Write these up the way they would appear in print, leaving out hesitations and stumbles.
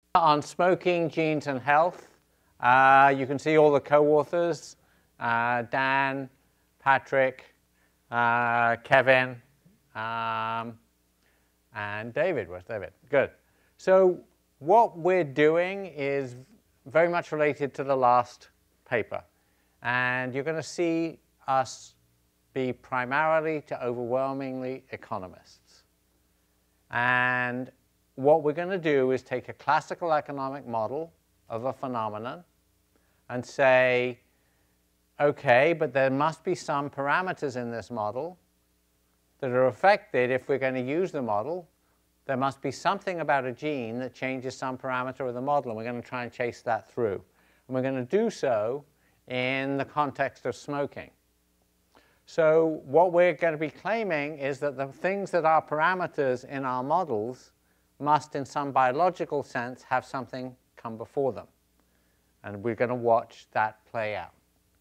On smoking, genes, and health. You can see all the co-authors, Dan, Patrick, Kevin, and David. Where's David? Good. So what we're doing is very much related to the last paper. And you're going to see us be primarily to overwhelmingly economists. And what we're going to do is take a classical economic model of a phenomenon and say, okay, but there must be some parameters in this model that are affected if we're going to use the model. There must be something about a gene that changes some parameter of the model, and we're going to try and chase that through. And we're going to do so in the context of smoking. So what we're going to be claiming is that the things that are parameters in our models must, in some biological sense, have something come before them. And we're going to watch that play out.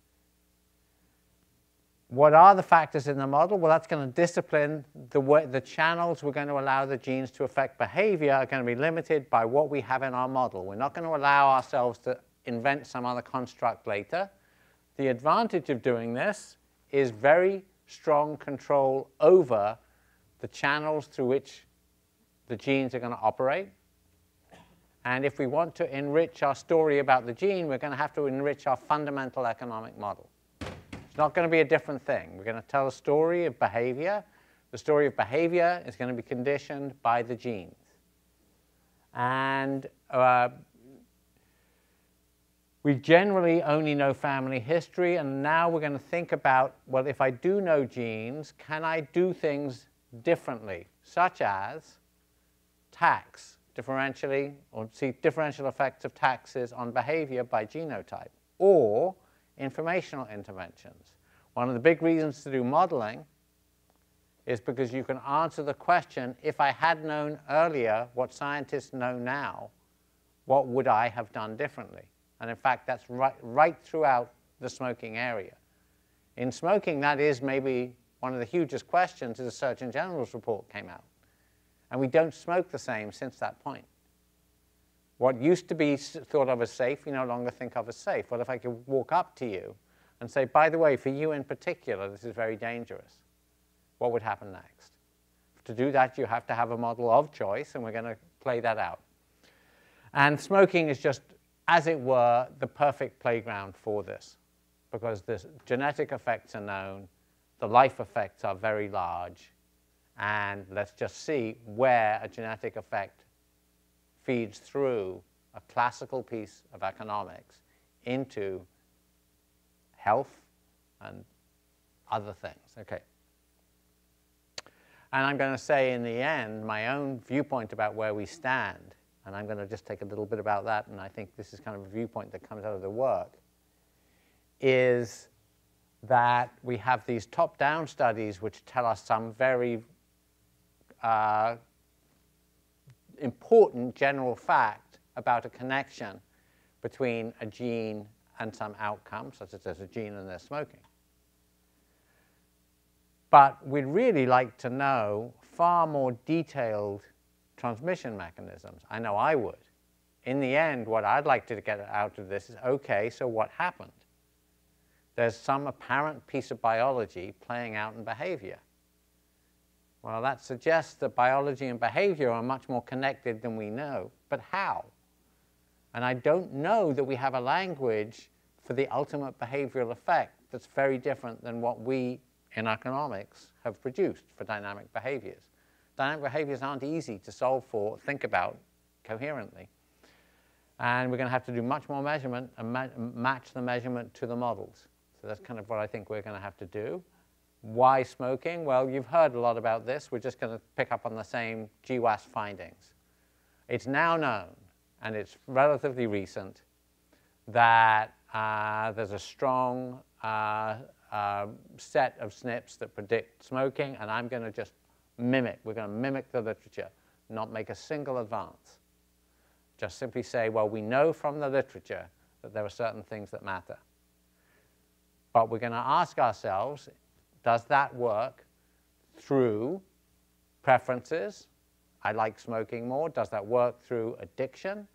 What are the factors in the model? Well, that's going to discipline the channels we're going to allow the genes to affect behavior are going to be limited by what we have in our model. We're not going to allow ourselves to invent some other construct later. The advantage of doing this is very strong control over the channels through which the genes are going to operate. And if we want to enrich our story about the gene, we're going to have to enrich our fundamental economic model. It's not going to be a different thing. We're going to tell a story of behavior. The story of behavior is going to be conditioned by the genes. And we generally only know family history, and now we're going to think about, well, if I do know genes, can I do things differently, such as tax differentially, or see differential effects of taxes on behavior by genotype, or informational interventions. One of the big reasons to do modeling is because you can answer the question, if I had known earlier what scientists know now, what would I have done differently? And in fact, that's right throughout the smoking area. In smoking, that is maybe one of the hugest questions as the Surgeon General's report came out. And we don't smoke the same since that point. What used to be thought of as safe, we no longer think of as safe. Well, if I could walk up to you and say, by the way, for you in particular, this is very dangerous, what would happen next? To do that, you have to have a model of choice, and we're going to play that out. And smoking is just, as it were, the perfect playground for this, because the genetic effects are known, the life effects are very large, and let's just see where a genetic effect feeds through a classical piece of economics into health and other things. Okay. And I'm going to say in the end my own viewpoint about where we stand, and I'm going to just take a little bit about that, and I think this is kind of a viewpoint that comes out of the work, is that we have these top-down studies which tell us some very important general fact about a connection between a gene and some outcome, such as there's a gene and there's smoking. But we'd really like to know far more detailed transmission mechanisms. I know I would. In the end, what I'd like to get out of this is, okay, so what happened? There's some apparent piece of biology playing out in behavior. Well, that suggests that biology and behavior are much more connected than we know. But how? And I don't know that we have a language for the ultimate behavioral effect that's very different than what we in economics have produced for dynamic behaviors. Dynamic behaviors aren't easy to solve for, think about coherently. And we're going to have to do much more measurement and match the measurement to the models. So that's kind of what I think we're going to have to do. Why smoking? Well, you've heard a lot about this. We're just going to pick up on the same GWAS findings. It's now known, and it's relatively recent, that there's a strong set of SNPs that predict smoking, and I'm going to just mimic. We're going to mimic the literature, not make a single advance. Just simply say, well, we know from the literature that there are certain things that matter. But we're going to ask ourselves, does that work through preferences? I like smoking more. Does that work through addiction?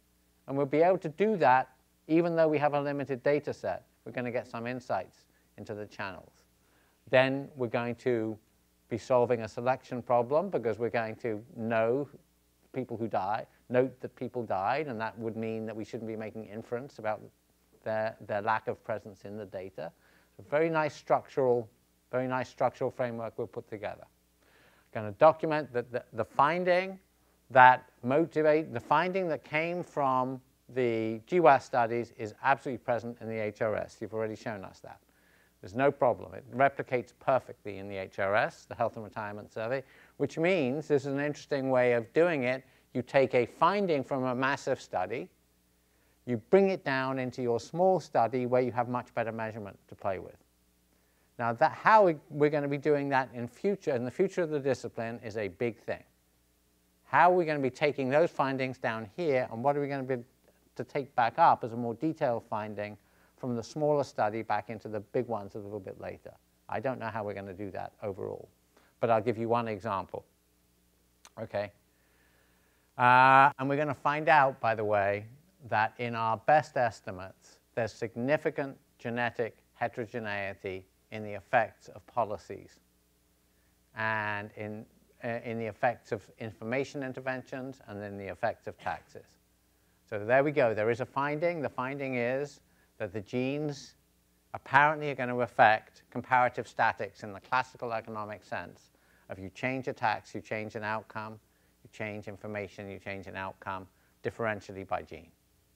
And we'll be able to do that even though we have a limited data set. We're going to get some insights into the channels. Then we're going to be solving a selection problem because we're going to know people who die, note that people died, and that would mean that we shouldn't be making inference about their lack of presence in the data. So very nice structural framework we'll put together. Going to document that the finding that came from the GWAS studies is absolutely present in the HRS. You've already shown us that. There's no problem. It replicates perfectly in the HRS, the Health and Retirement Survey, which means this is an interesting way of doing it. You take a finding from a massive study, you bring it down into your small study where you have much better measurement to play with. Now, how we're going to be doing that in the future of the discipline is a big thing. How are we going to be taking those findings down here, and what are we going to take back up as a more detailed finding from the smaller study back into the big ones a little bit later? I don't know how we're going to do that overall, but I'll give you one example. Okay. And we're going to find out, by the way, that in our best estimates, there's significant genetic heterogeneity in the effects of policies and in the effects of information interventions and in the effects of taxes. So there we go. There is a finding. The finding is that the genes apparently are going to affect comparative statics in the classical economic sense of you change a tax, you change an outcome, you change information, you change an outcome differentially by gene.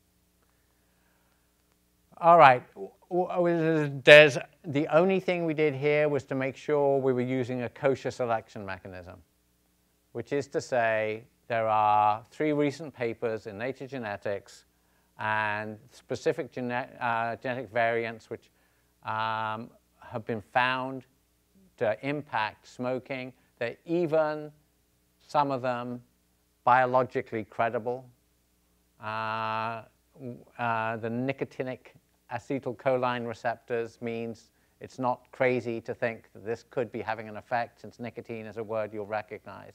All right, the only thing we did here was to make sure we were using a kosher selection mechanism, which is to say there are 3 recent papers in Nature Genetics and specific genetic variants which have been found to impact smoking. They're even, some of them, biologically credible. The nicotinic acetylcholine receptors means it's not crazy to think that this could be having an effect, since nicotine is a word you'll recognize.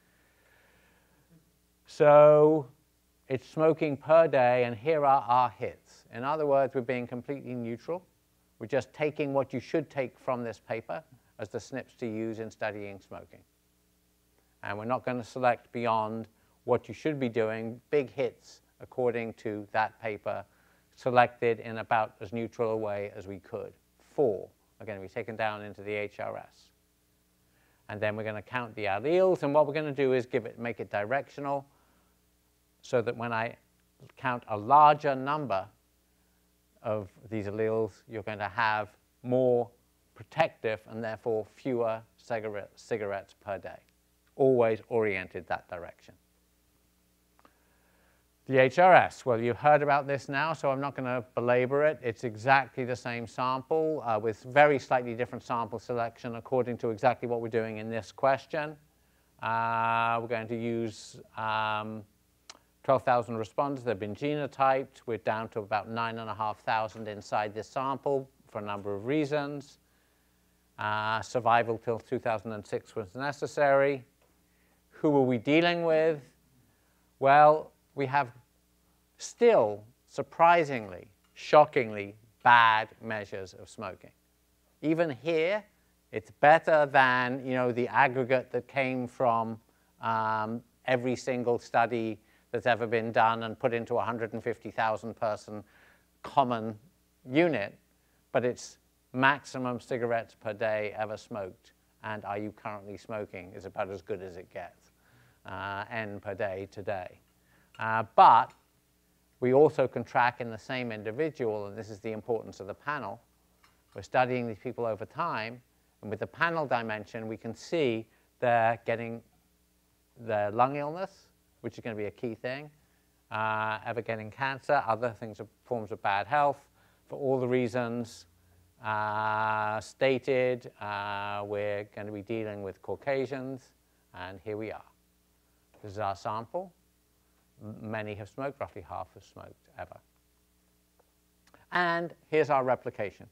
So it's smoking per day, and here are our hits. In other words, we're being completely neutral. We're just taking what you should take from this paper as the SNPs to use in studying smoking. And we're not going to select beyond what you should be doing, big hits according to that paper, selected in about as neutral a way as we could. 4 are going to be taken down into the HRS. And then we're going to count the alleles, and what we're going to do is make it directional, so that when I count a larger number of these alleles, you're going to have more protective and therefore fewer cigarettes per day. Always oriented that direction. The HRS, well, you've heard about this now, so I'm not going to belabor it. It's exactly the same sample with very slightly different sample selection according to exactly what we're doing in this question. We're going to use 12,000 responders. They've been genotyped. We're down to about 9,500 inside this sample for a number of reasons. Survival till 2006 was necessary. Who are we dealing with? Well, we have still, surprisingly, shockingly bad measures of smoking. Even here, it's better than the aggregate that came from every single study that's ever been done and put into a 150,000 person common unit, but it's maximum cigarettes per day ever smoked, and are you currently smoking is about as good as it gets, N per day today. But we also can track in the same individual, and this is the importance of the panel. We're studying these people over time, and with the panel dimension, we can see they're getting their lung illness, which is going to be a key thing, ever getting cancer, other things, forms of bad health. For all the reasons stated, we're going to be dealing with Caucasians, and here we are. This is our sample. Many have smoked, roughly half have smoked ever. And here's our replication.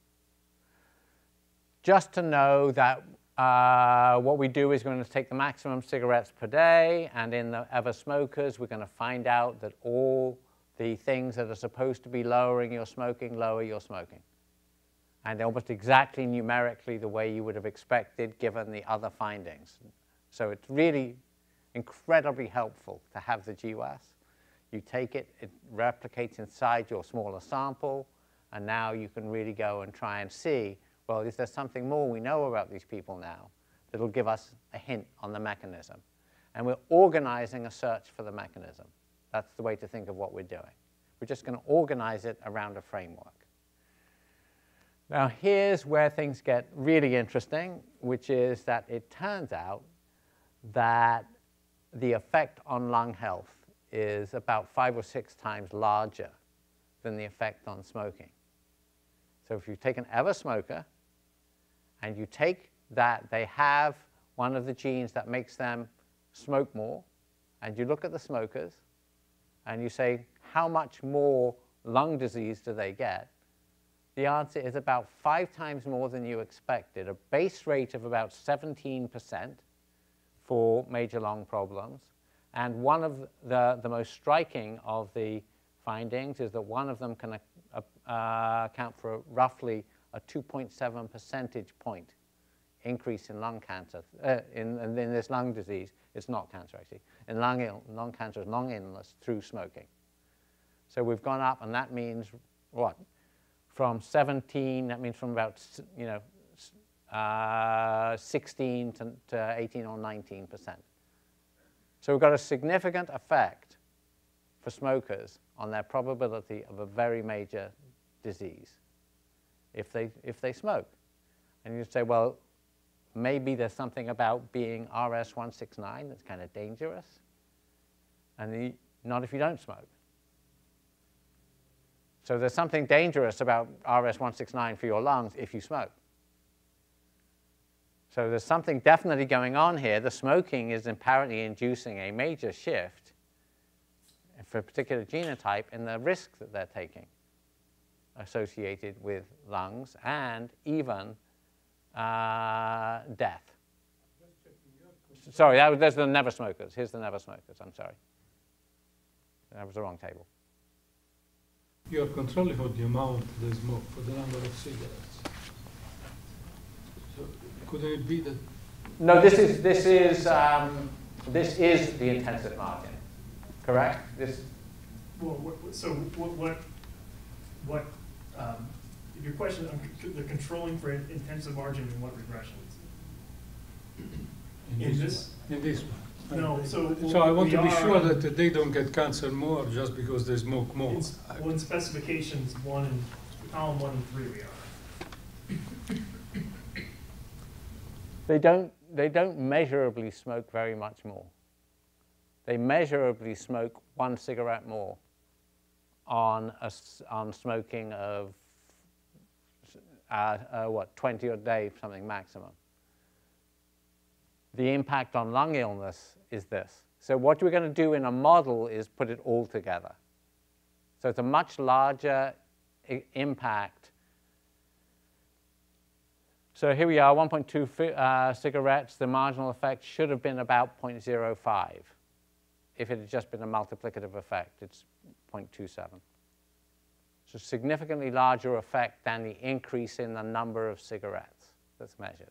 Just to know that what we do is we're going to take the maximum cigarettes per day, and in the ever smokers, we're going to find out that all the things that are supposed to be lowering your smoking lower your smoking. And almost exactly numerically the way you would have expected given the other findings. So it's really incredibly helpful to have the GWAS. You take it, it replicates inside your smaller sample, and now you can really go and try and see, well, is there something more we know about these people now that'll give us a hint on the mechanism? And we're organizing a search for the mechanism. That's the way to think of what we're doing. We're just going to organize it around a framework. Now, here's where things get really interesting, which is that it turns out that the effect on lung health is about 5 or 6 times larger than the effect on smoking. So if you take an ever smoker and you take that they have one of the genes that makes them smoke more, and you look at the smokers and you say, how much more lung disease do they get? The answer is about 5 times more than you expected, a base rate of about 17% for major lung problems. And one of the most striking of the findings is that one of them can account for roughly a 2.7 percentage point increase in lung cancer, in this lung disease. It's not cancer, actually. In lung cancer is lung illness through smoking. So we've gone up, and that means what? From 17, that means from about 16 to 18 or 19%. So we've got a significant effect for smokers on their probability of a very major disease if they smoke. And you say, well, maybe there's something about being RS169 that's kind of dangerous, and not if you don't smoke. So there's something dangerous about RS169 for your lungs if you smoke. So there's something definitely going on here. The smoking is apparently inducing a major shift for a particular genotype in the risk that they're taking associated with lungs and even death. Sorry, there's the never smokers. Here's the never smokers. I'm sorry. That was the wrong table. You are controlling for the amount they smoke, for the number of cigarettes. So couldn't it be that? No, this is the intensive margin, correct? This. Well, so what? Your question on the controlling for intensive margin in what regressions? In this one. No, so I want to be sure that they don't get cancer more just because they smoke more. In specifications column 1 and 3 we are. They don't measurably smoke very much more. They measurably smoke 1 cigarette more on smoking of 20 a day, something maximum. The impact on lung illness is this. So what we're going to do in a model is put it all together. So it's a much larger impact. So here we are, 1.2 cigarettes. The marginal effect should have been about 0.05. If it had just been a multiplicative effect, it's 0.27. So significantly larger effect than the increase in the number of cigarettes that's measured.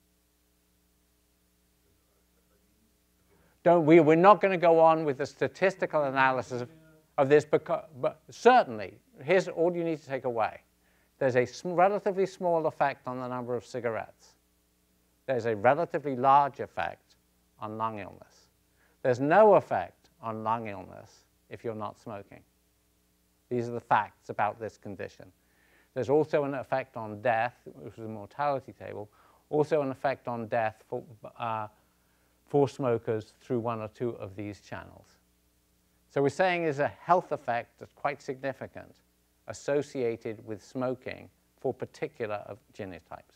We're not going to go on with the statistical analysis of this, but certainly, here's all you need to take away. There's a relatively small effect on the number of cigarettes. There's a relatively large effect on lung illness. There's no effect on lung illness if you're not smoking. These are the facts about this condition. There's also an effect on death, which is a mortality table, also an effect on death for smokers through 1 or 2 of these channels. So we're saying there's a health effect that's quite significant associated with smoking for particular genotypes.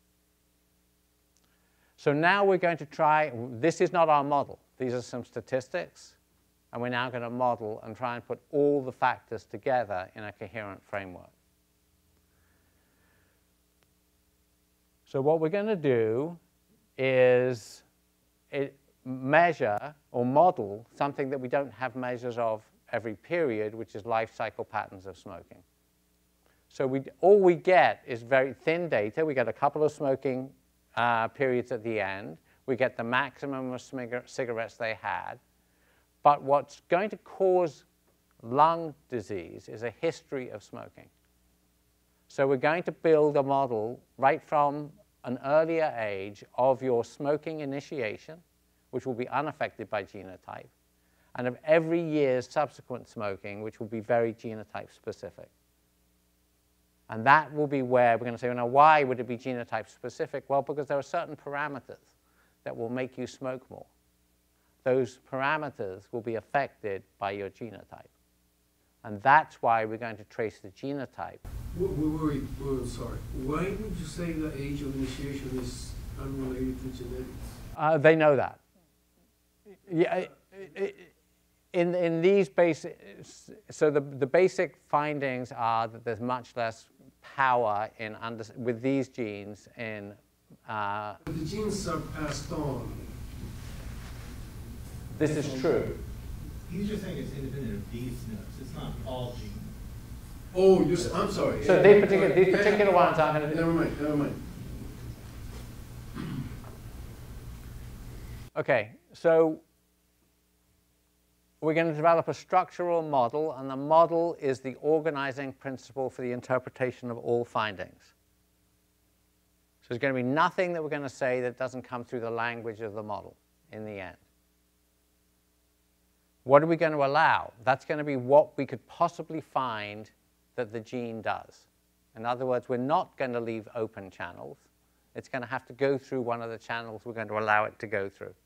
So now we're going to try, this is not our model. These are some statistics, and we're now going to model and try and put all the factors together in a coherent framework. So what we're going to do is measure or model something that we don't have measures of every period, which is life cycle patterns of smoking. So all we get is very thin data. We get a couple of smoking periods at the end. We get the maximum of cigarettes they had. But what's going to cause lung disease is a history of smoking. So we're going to build a model right from an earlier age of your smoking initiation, which will be unaffected by genotype, and of every year's subsequent smoking, which will be very genotype specific. And that will be where we're going to say, well, now, why would it be genotype specific? Well, because there are certain parameters that will make you smoke more. Those parameters will be affected by your genotype. And that's why we're going to trace the genotype. Wait, sorry. Why would you say the age of initiation is unrelated to genetics? They know that. Yeah, in these basic, so the basic findings are that there's much less power in with these genes in. But the genes are passed on. This is true. He's just saying it's independent of these SNPs. It's not all genes. Oh, I'm sorry. So these particular ones aren't going to. Never mind. Okay, so we're going to develop a structural model, and the model is the organizing principle for the interpretation of all findings. So there's going to be nothing that we're going to say that doesn't come through the language of the model in the end. What are we going to allow? That's going to be what we could possibly find that the gene does. In other words, we're not going to leave open channels. It's going to have to go through one of the channels we're going to allow it to go through.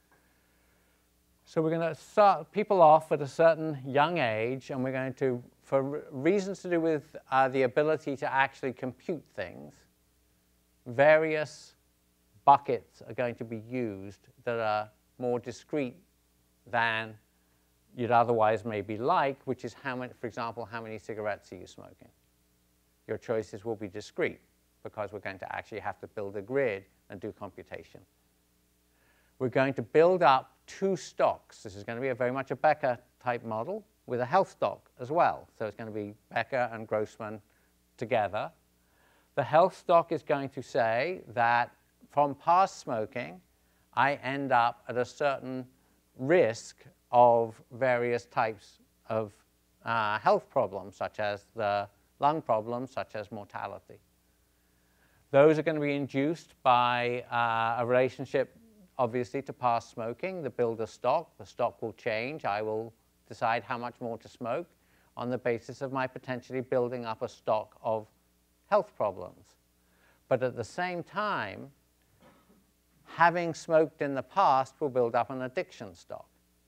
So we're going to start people off at a certain young age, and we're going to, for reasons to do with the ability to actually compute things, various buckets are going to be used that are more discrete than you'd otherwise maybe like, which is how many, for example, how many cigarettes are you smoking? Your choices will be discrete because we're going to actually have to build a grid and do computation. We're going to build up two stocks. This is going to be very much a Becker type model with a health stock as well. So it's going to be Becker and Grossman together. The health stock is going to say that from past smoking, I end up at a certain risk of various types of health problems, such as the lung problems, such as mortality. Those are going to be induced by a relationship, obviously, to past smoking, the builder stock. The stock will change. I will decide how much more to smoke on the basis of my potentially building up a stock of health problems. But at the same time, having smoked in the past will build up an addiction stock.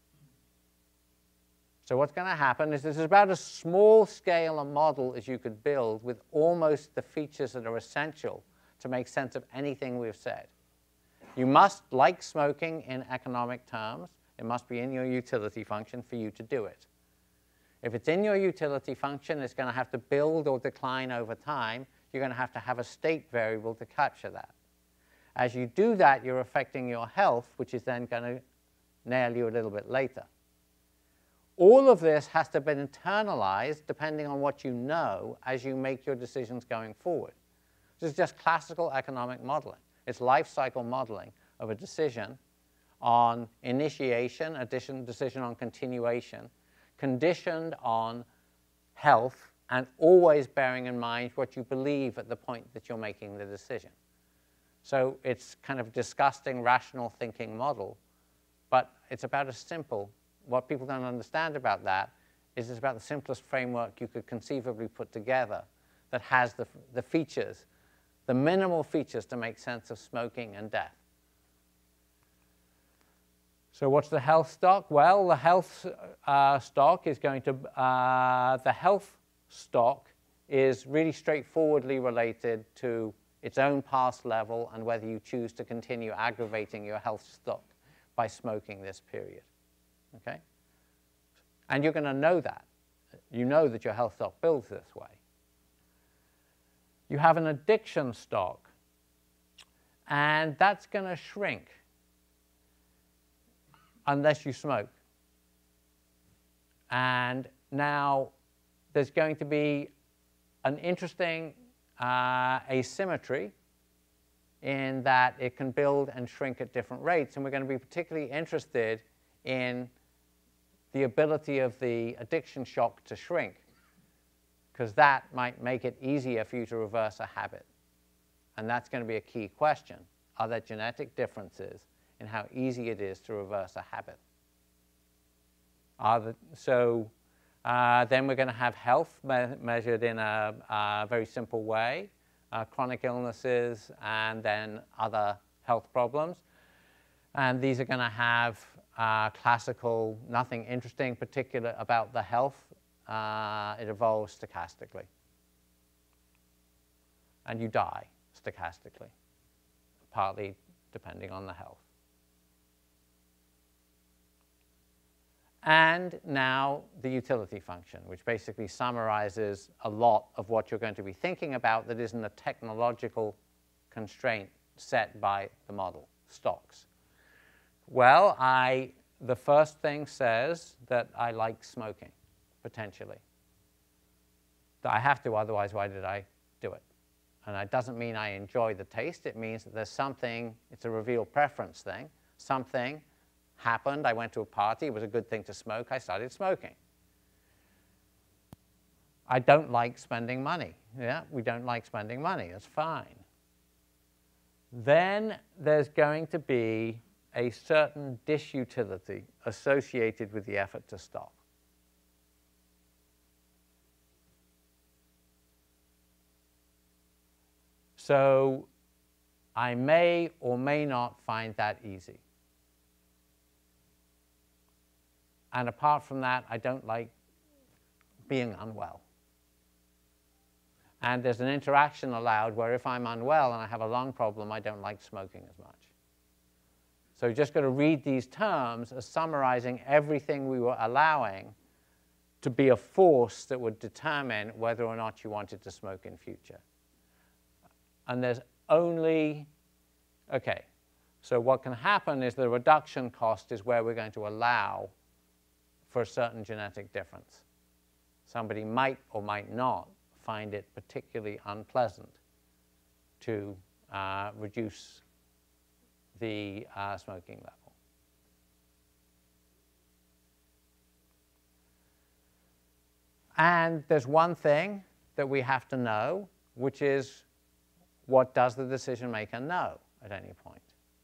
So what's going to happen is this is about as small scale a model as you could build with almost the features that are essential to make sense of anything we've said. You must like smoking in economic terms. It must be in your utility function for you to do it. If it's in your utility function, it's going to have to build or decline over time. You're going to have a state variable to capture that. As you do that, you're affecting your health, which is then going to nail you a little bit later. All of this has to be internalized depending on what you know as you make your decisions going forward. This is just classical economic modeling. It's life cycle modeling of a decision on initiation, a decision on continuation, conditioned on health, and always bearing in mind what you believe at the point that you're making the decision. So it's kind of a disgusting rational thinking model, but it's about as simple. What people don't understand about that is it's about the simplest framework you could conceivably put together that has the features, the minimal features to make sense of smoking and death. So what's the health stock? Well, the health stock is going to, the health stock is really straightforwardly related to its own past level and whether you choose to continue aggravating your health stock by smoking this period. Okay? And you're going to know that. You know that your health stock builds this way. You have an addiction stock, and that's going to shrink unless you smoke. And now there's going to be an interesting asymmetry in that it can build and shrink at different rates. And we're going to be particularly interested in the ability of the addiction shock to shrink, because that might make it easier for you to reverse a habit. And that's going to be a key question. Are there genetic differences in how easy it is to reverse a habit? Then we're going to have health measured in a very simple way, chronic illnesses and then other health problems. And these are going to have classical, nothing interesting particular about the health. It evolves stochastically. And you die stochastically, partly depending on the health. And now the utility function, which basically summarizes a lot of what you're going to be thinking about that isn't a technological constraint set by the model, stocks. Well, the first thing says that I like smoking, potentially. That I have to, otherwise why did I do it? And it doesn't mean I enjoy the taste. It means that there's something, it's a reveal preference thing, something happened, I went to a party, it was a good thing to smoke, I started smoking. I don't like spending money. Yeah, we don't like spending money, that's fine. Then there's going to be a certain disutility associated with the effort to stop. So I may or may not find that easy. And apart from that, I don't like being unwell. And there's an interaction allowed where if I'm unwell and I have a lung problem, I don't like smoking as much. So you've just got to read these terms as summarizing everything we were allowing to be a force that would determine whether or not you wanted to smoke in future. And there's only, okay, so what can happen is the reduction cost is where we're going to allow for a certain genetic difference. Somebody might or might not find it particularly unpleasant to reduce the smoking level. And there's one thing that we have to know, which is what does the decision maker know at any point?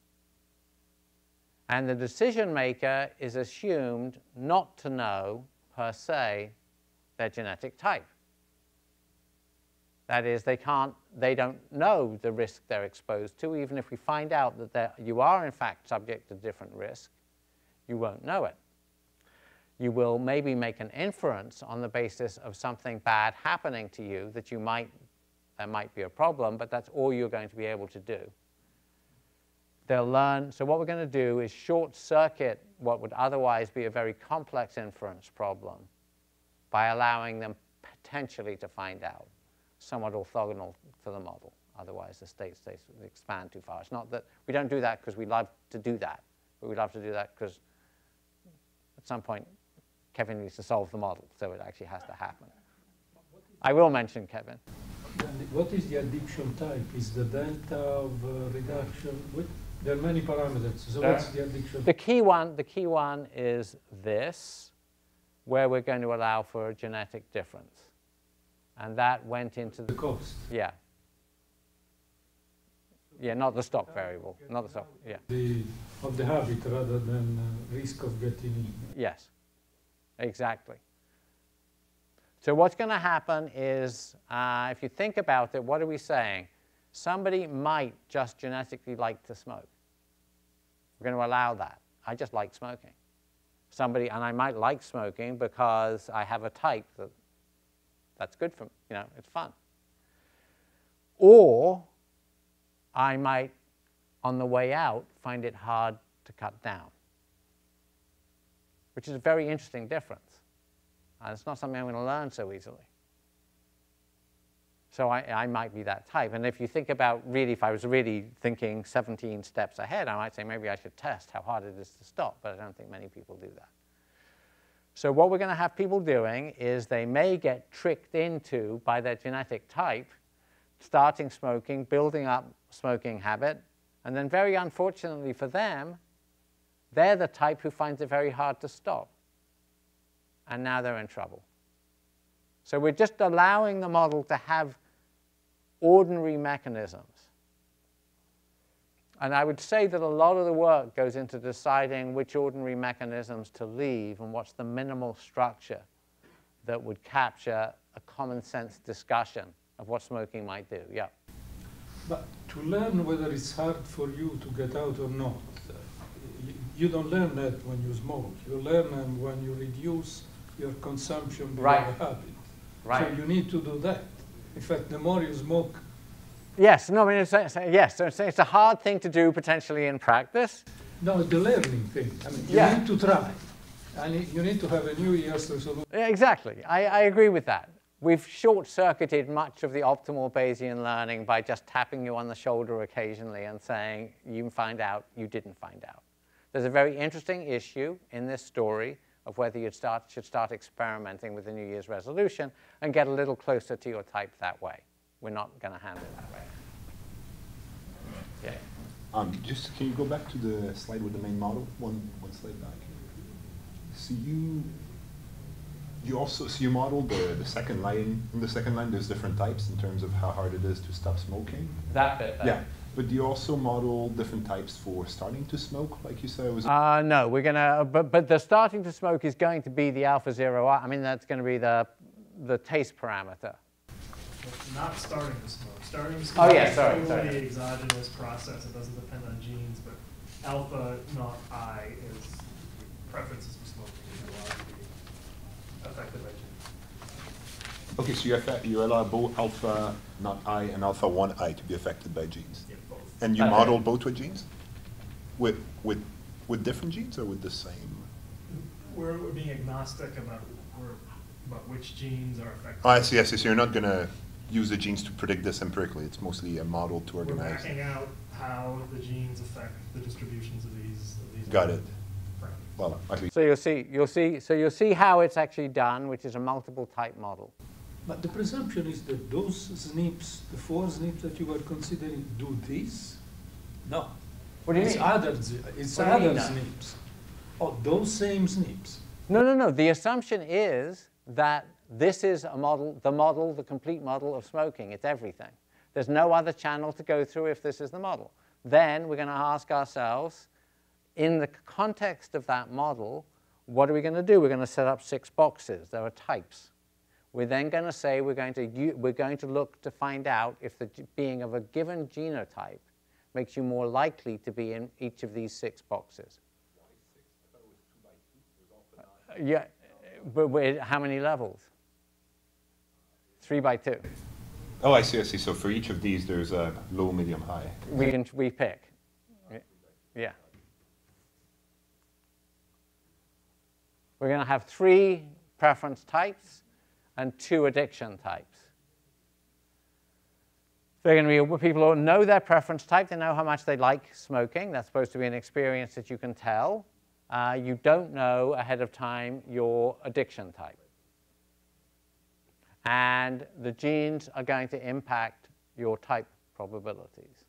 And the decision maker is assumed not to know, per se, their genetic type. That is, they don't know the risk they're exposed to. Even if we find out that you are, in fact, subject to different risk, you won't know it. You will maybe make an inference on the basis of something bad happening to you that there might be a problem, but that's all you're going to be able to do. They'll learn, so what we're going to do is short-circuit what would otherwise be a very complex inference problem by allowing them potentially to find out, somewhat orthogonal to the model. Otherwise, the state space would expand too far. It's not that we don't do that because we love to do that, but we love to do that because at some point Kevin needs to solve the model, so it actually has to happen. I will mention Kevin. What is the addiction type? Is the delta of reduction? There are many parameters. So what's the addiction? The key one is this, where we're going to allow for a genetic difference. And that went into the cost. Yeah. Yeah, not the stock variable. Not the stock, yeah. Of the habit rather than risk of getting in. Yes, exactly. So what's going to happen is, if you think about it, what are we saying? Somebody might just genetically like to smoke. We're going to allow that. I just like smoking. And I might like smoking because I have a type that's good for me. You know, it's fun. Or I might, on the way out, find it hard to cut down, which is a very interesting difference. And it's not something I'm going to learn so easily. So I might be that type. And if you think about really, if I was really thinking 17 steps ahead, I might say maybe I should test how hard it is to stop, but I don't think many people do that. So what we're going to have people doing is they may get tricked into, by their genetic type, starting smoking, building up smoking habit, and then very unfortunately for them, they're the type who finds it very hard to stop. And now they're in trouble. So we're just allowing the model to have ordinary mechanisms. And I would say that a lot of the work goes into deciding which ordinary mechanisms to leave and what's the minimal structure that would capture a common sense discussion of what smoking might do. Yeah. But to learn whether it's hard for you to get out or not, you don't learn that when you smoke. You learn them when you reduce your consumption below the habit. Right. So you need to do that. In fact, the more you smoke. Yes, no, I mean, yes, it's a hard thing to do potentially in practice. No, the learning thing. I mean, you need to try. And you need to have a New Year's resolution. Yeah, exactly. I agree with that. We've short-circuited much of the optimal Bayesian learning by just tapping you on the shoulder occasionally and saying, you find out, you didn't find out. There's a very interesting issue in this story of whether you should start experimenting with the New Year's resolution and get a little closer to your type that way. We're not going to handle it that way. Yeah. Just can you go back to the slide with the main model? One slide back. So you modeled the second line. In the second line, there's different types in terms of how hard it is to stop smoking. That bit. Yeah. But do you also model different types for starting to smoke, like you said? No, we're going to, but the starting to smoke is going to be the alpha 0. I mean, that's going to be the taste parameter. Not starting to smoke. Starting to smoke is a totally exogenous process. It doesn't depend on genes, but alpha, not I, is preferences for smoking is allowed to be affected by genes. Okay, so you allow both alpha, not I, and alpha 1I to be affected by genes. Yeah, both. And you model both with genes? With different genes or with the same? We're being agnostic about which genes are affected. Oh, I see. So you're not going to use the genes to predict this empirically. It's mostly a model to organize. We're backing out how the genes affect the distributions of these. Got it. Right. Well, at least. So you'll see how it's actually done, which is a multiple type model. But the presumption is that those SNPs, the 4 SNPs that you were considering, do this? No. What do you mean? It's other SNPs. Oh, those same SNPs. No. The assumption is that this is a model, the complete model of smoking. It's everything. There's no other channel to go through if this is the model. Then we're going to ask ourselves, in the context of that model, what are we going to do? We're going to set up 6 boxes. There are types. We're then going to say we're going to look to find out if the being of a given genotype makes you more likely to be in each of these 6 boxes. Why 6? I thought it was 2 by 2. Yeah, but how many levels? 3 by 2. Oh, I see. So for each of these, there's a low, medium, high. We pick. Yeah. We're going to have 3 preference types and 2 addiction types. They're going to be people who know their preference type. They know how much they like smoking. That's supposed to be an experience that you can tell. You don't know ahead of time your addiction type. And the genes are going to impact your type probabilities.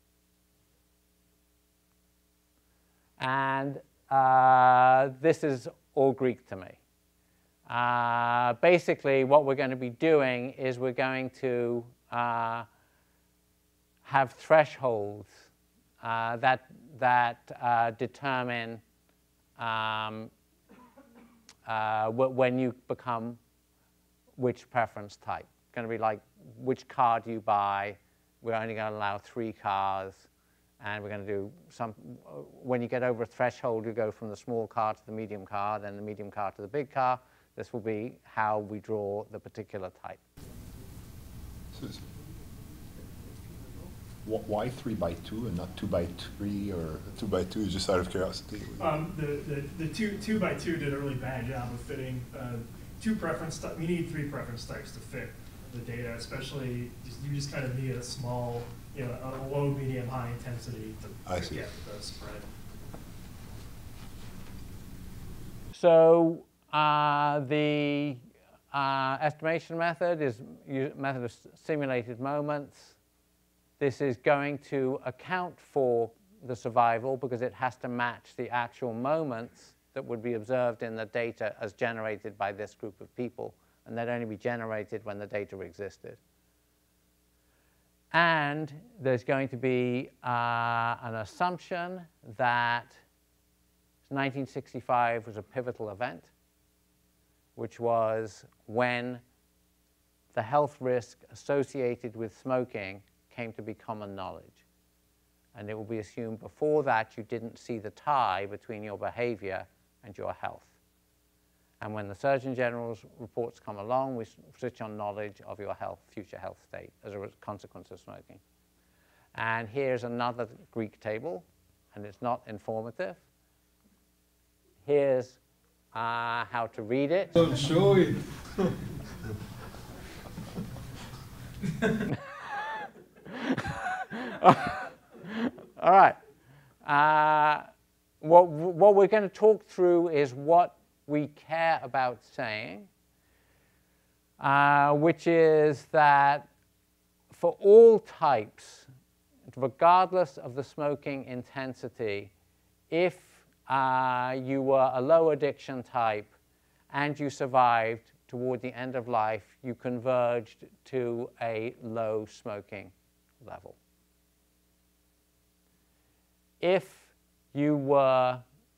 And this is all Greek to me. Basically, what we're going to be doing is we're going to have thresholds that determine when you become which preference type. It's going to be like which car do you buy. We're only going to allow 3 cars. And we're going to do some, when you get over a threshold, you go from the small car to the medium car, then the medium car to the big car. This will be how we draw the particular type. So why 3 by 2 and not 2 by 3 or 2 by 2? Just out of curiosity. The 2 by 2 did a really bad job of fitting 2 preference types. We need 3 preference types to fit the data, especially you just kind of need a small, a low, medium, high intensity to get the spread. So the estimation method is a method of simulated moments. This is going to account for the survival because it has to match the actual moments that would be observed in the data as generated by this group of people, and they'd only be generated when the data existed. And there's going to be an assumption that 1965 was a pivotal event, which was when the health risk associated with smoking came to be common knowledge. And it will be assumed before that you didn't see the tie between your behavior and your health. And when the Surgeon General's reports come along, we switch on knowledge of your health, future health state as a consequence of smoking. And here's another Greek table, and it's not informative. Here's how to read it. Don't show it. All right. What we're going to talk through is what we care about saying, which is that for all types, regardless of the smoking intensity, if you were a low addiction type and you survived toward the end of life, you converged to a low smoking level. If you were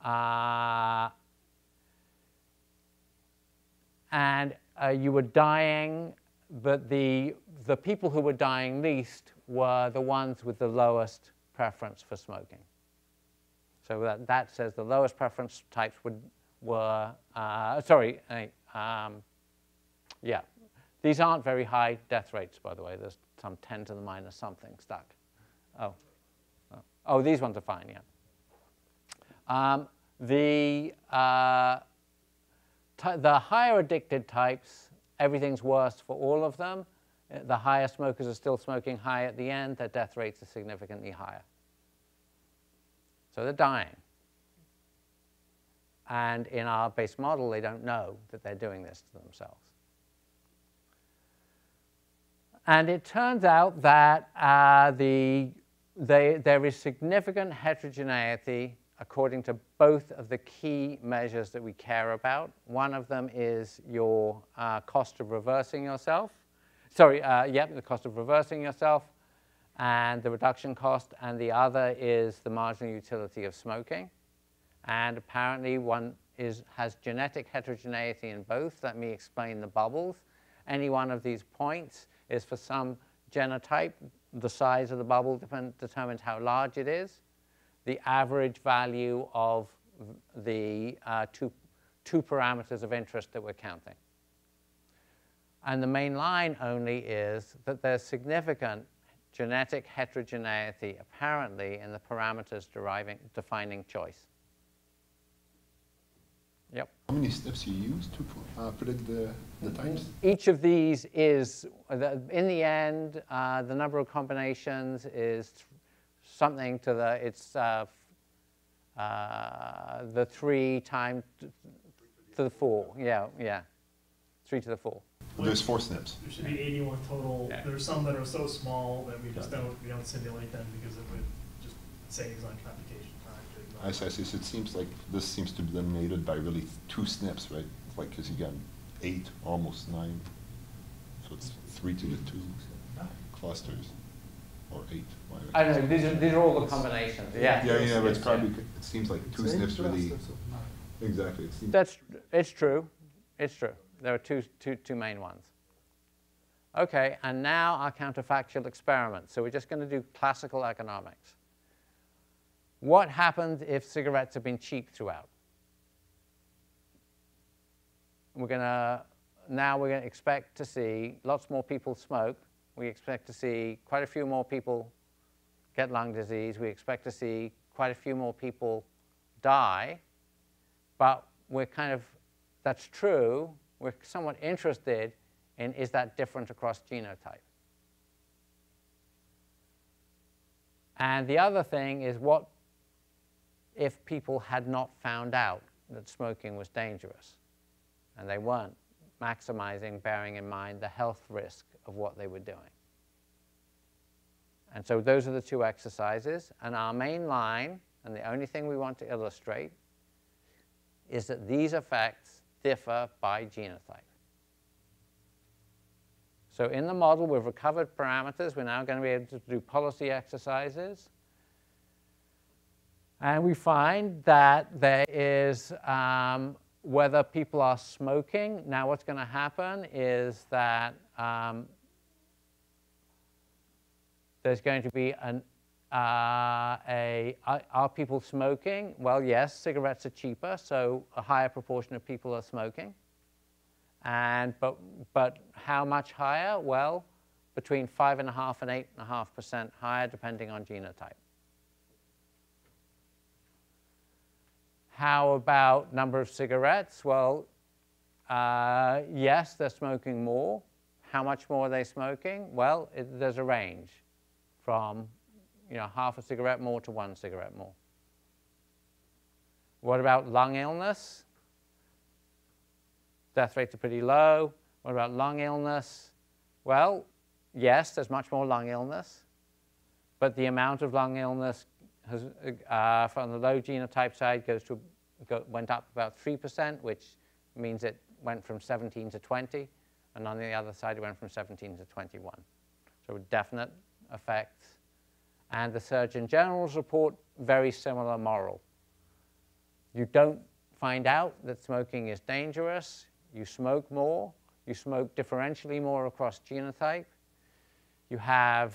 you were dying, but the people who were dying least were the ones with the lowest preference for smoking. So that says the lowest preference types were yeah. These aren't very high death rates, by the way. There's some 10 to the minus something stuck. Oh, these ones are fine, yeah. The higher addicted types, everything's worse for all of them. The higher smokers are still smoking high at the end. Their death rates are significantly higher. So they're dying. And in our base model, they don't know that they're doing this to themselves. And it turns out that there is significant heterogeneity according to both of the key measures that we care about. One of them is your cost of reversing yourself. The cost of reversing yourself and the reduction cost, and the other is the marginal utility of smoking. And apparently one has genetic heterogeneity in both. Let me explain the bubbles. Any one of these points is for some genotype. The size of the bubble determines how large it is. The average value of the two parameters of interest that we're counting. And the main line only is that there's significant genetic heterogeneity apparently in the parameters defining choice. Yep. How many steps you use to predict the times? Each of these is, in the end, the number of combinations is something to the, it's the 3 times to the 4. Yeah. 3 to the 4. There's 4 SNPs. There should be 81 total. Yeah. There's some that are so small that we just don't simulate them because it would just saves on computation time. I see. So it seems like this seems to be dominated by really 2 SNPs, right? Like, because you got 8, almost 9. So it's 3 to the 2 clusters, or 8. I don't know. These are all the combinations. Yeah. Yeah. But it's probably it seems like 2 SNPs really. Exactly. It's true. It's true. There are two main ones. Okay, and now our counterfactual experiment. So we're just going to do classical economics. What happens if cigarettes have been cheap throughout? We're going to expect to see lots more people smoke. We expect to see quite a few more people get lung disease. We expect to see quite a few more people die. But that's true. We're somewhat interested in, is that different across genotype? And the other thing is, what if people had not found out that smoking was dangerous? And they weren't maximizing, bearing in mind the health risk of what they were doing. And so those are the two exercises. And our main line, and the only thing we want to illustrate, is that these effects differ by genotype. So in the model, we've recovered parameters. We're now going to be able to do policy exercises. And we find that there is whether people are smoking. Now what's going to happen is that there's going to be are people smoking? Well, yes, cigarettes are cheaper, so a higher proportion of people are smoking. But how much higher? Well, between 5.5% and 8.5% higher, depending on genotype. How about number of cigarettes? Well, yes, they're smoking more. How much more are they smoking? Well, there's a range from half a cigarette more to 1 cigarette more. What about lung illness? Death rates are pretty low. What about lung illness? Well, yes, there's much more lung illness, but the amount of lung illness has, from the low genotype side went up about 3%, which means it went from 17 to 20, and on the other side it went from 17 to 21. So definite effects. And the Surgeon General's report, very similar moral. You don't find out that smoking is dangerous. You smoke more. You smoke differentially more across genotype. You have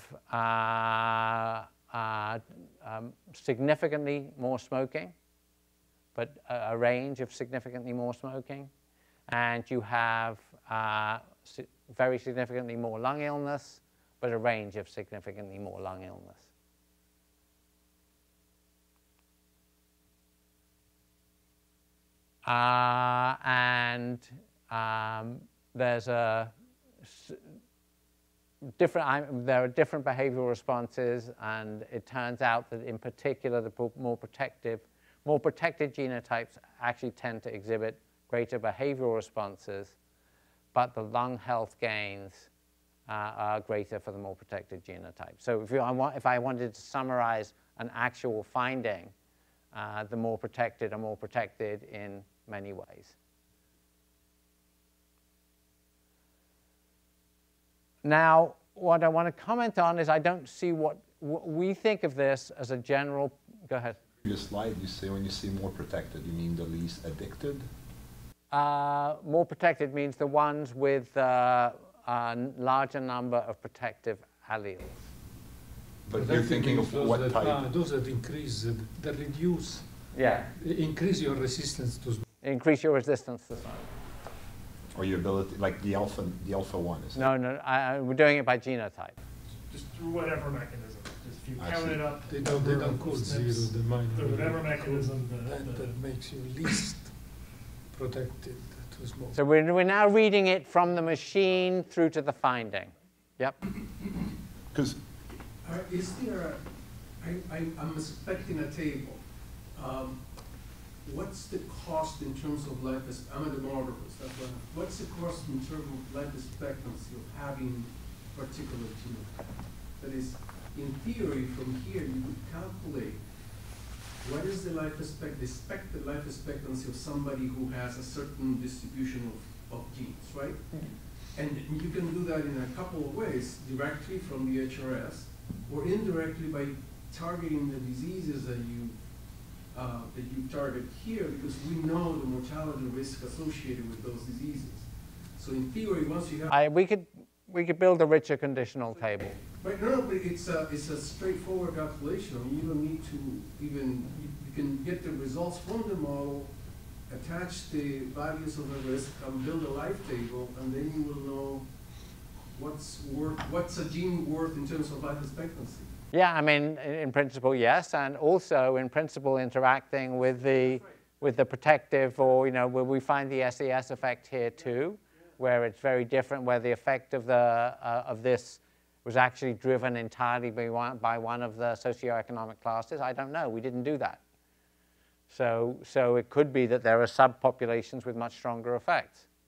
significantly more smoking, but a range of significantly more smoking. And you have very significantly more lung illness, but a range of significantly more lung illness. There's there are different behavioral responses, and it turns out that in particular the more protected genotypes actually tend to exhibit greater behavioral responses, but the lung health gains are greater for the more protected genotype. So if I wanted to summarize an actual finding, the more protected are more protected in many ways. Now, what I want to comment on is I don't see what we think of this as a general. Go ahead. Your slide, you say when you say more protected, you mean the least addicted? More protected means the ones with a larger number of protective alleles. But you're thinking of what type? Those that increase, that reduce, increase your resistance to smoke. Increase your resistance to smoke. Or your ability, like the alpha one is. No, we're doing it by genotype. Just through whatever mechanism. Just if you count it up. They don't call zero the minor. Through whatever mechanism that makes you least protected to smoke. So we're now reading it from the machine through to the finding. Yep. Because is there? I'm expecting a table. What's the cost in terms of life? I'm a demographer. What's the cost in terms of life expectancy of having particular genotype? That is, in theory, from here you could calculate what is the expected life expectancy of somebody who has a certain distribution of genes, right? And you can do that in a couple of ways: directly from the HRS, or indirectly by targeting the diseases that you target here, because we know the mortality risk associated with those diseases. So in theory, once you have we could build a richer conditional table. Right, no, but it's a straightforward calculation. I mean, you don't need to even you can get the results from the model, attach the values of the risk, and build a life table, and then you will know what's a gene worth in terms of life expectancy. Yeah, I mean, in principle, yes, and also in principle interacting with the protective, or where we find the SES effect here too, where it's very different, where the effect of this was actually driven entirely by one of the socioeconomic classes. I don't know. We didn't do that. So it could be that there are subpopulations with much stronger effects.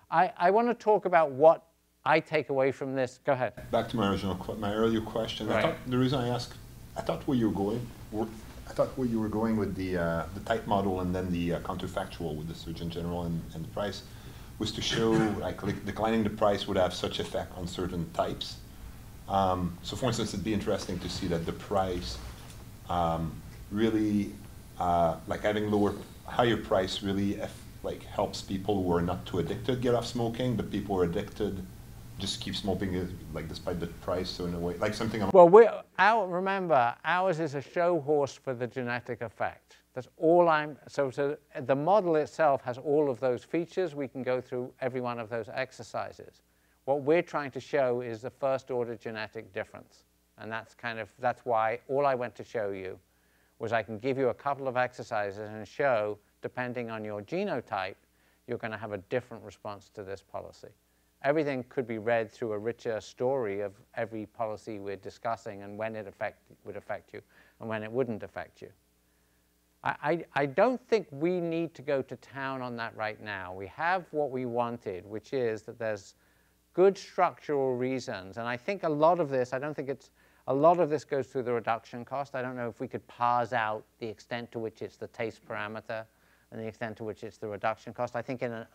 I want to talk about what I take away from this. Go ahead. Back to my my earlier question. Right. I thought the reason I asked, I thought where you were going with the type model and then the counterfactual with the Surgeon General and the price was to show like declining the price would have such effect on certain types. So for instance, it'd be interesting to see that the price really, like having higher price really like helps people who are not too addicted get off smoking, but people who are addicted just keep smoking like despite the price. So in a way, like something. Well, remember, ours is a show horse for the genetic effect. That's all so the model itself has all of those features. We can go through every one of those exercises. What we're trying to show is the first order genetic difference. And that's why all I went to show you was I can give you a couple of exercises and show, depending on your genotype, you're going to have a different response to this policy. Everything could be read through a richer story of every policy we're discussing and when it would affect you and when it wouldn't affect you. I don't think we need to go to town on that right now. We have what we wanted, which is that there's good structural reasons. And I think a lot of this, a lot of this goes through the reduction cost. I don't know if we could parse out the extent to which it's the taste parameter and the extent to which it's the reduction cost. I think in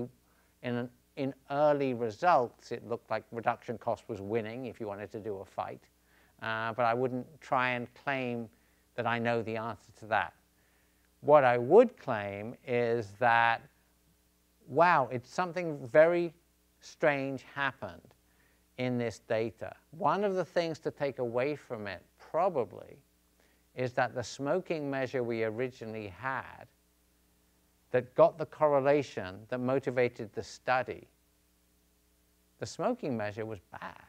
early results, it looked like reduction cost was winning if you wanted to do a fight. But I wouldn't try and claim that I know the answer to that. What I would claim is that, wow, it's something very strange happened in this data. One of the things to take away from it, probably, is that the smoking measure we originally had that got the correlation that motivated the study, the smoking measure was bad.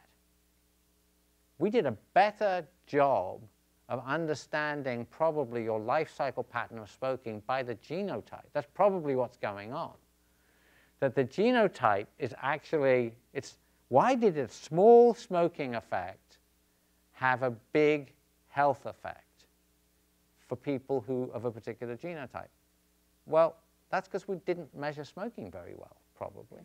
We did a better job of understanding probably your life cycle pattern of smoking by the genotype. That's probably what's going on. That the genotype is actually, why did a small smoking effect have a big health effect for people of a particular genotype? Well, that's because we didn't measure smoking very well, probably.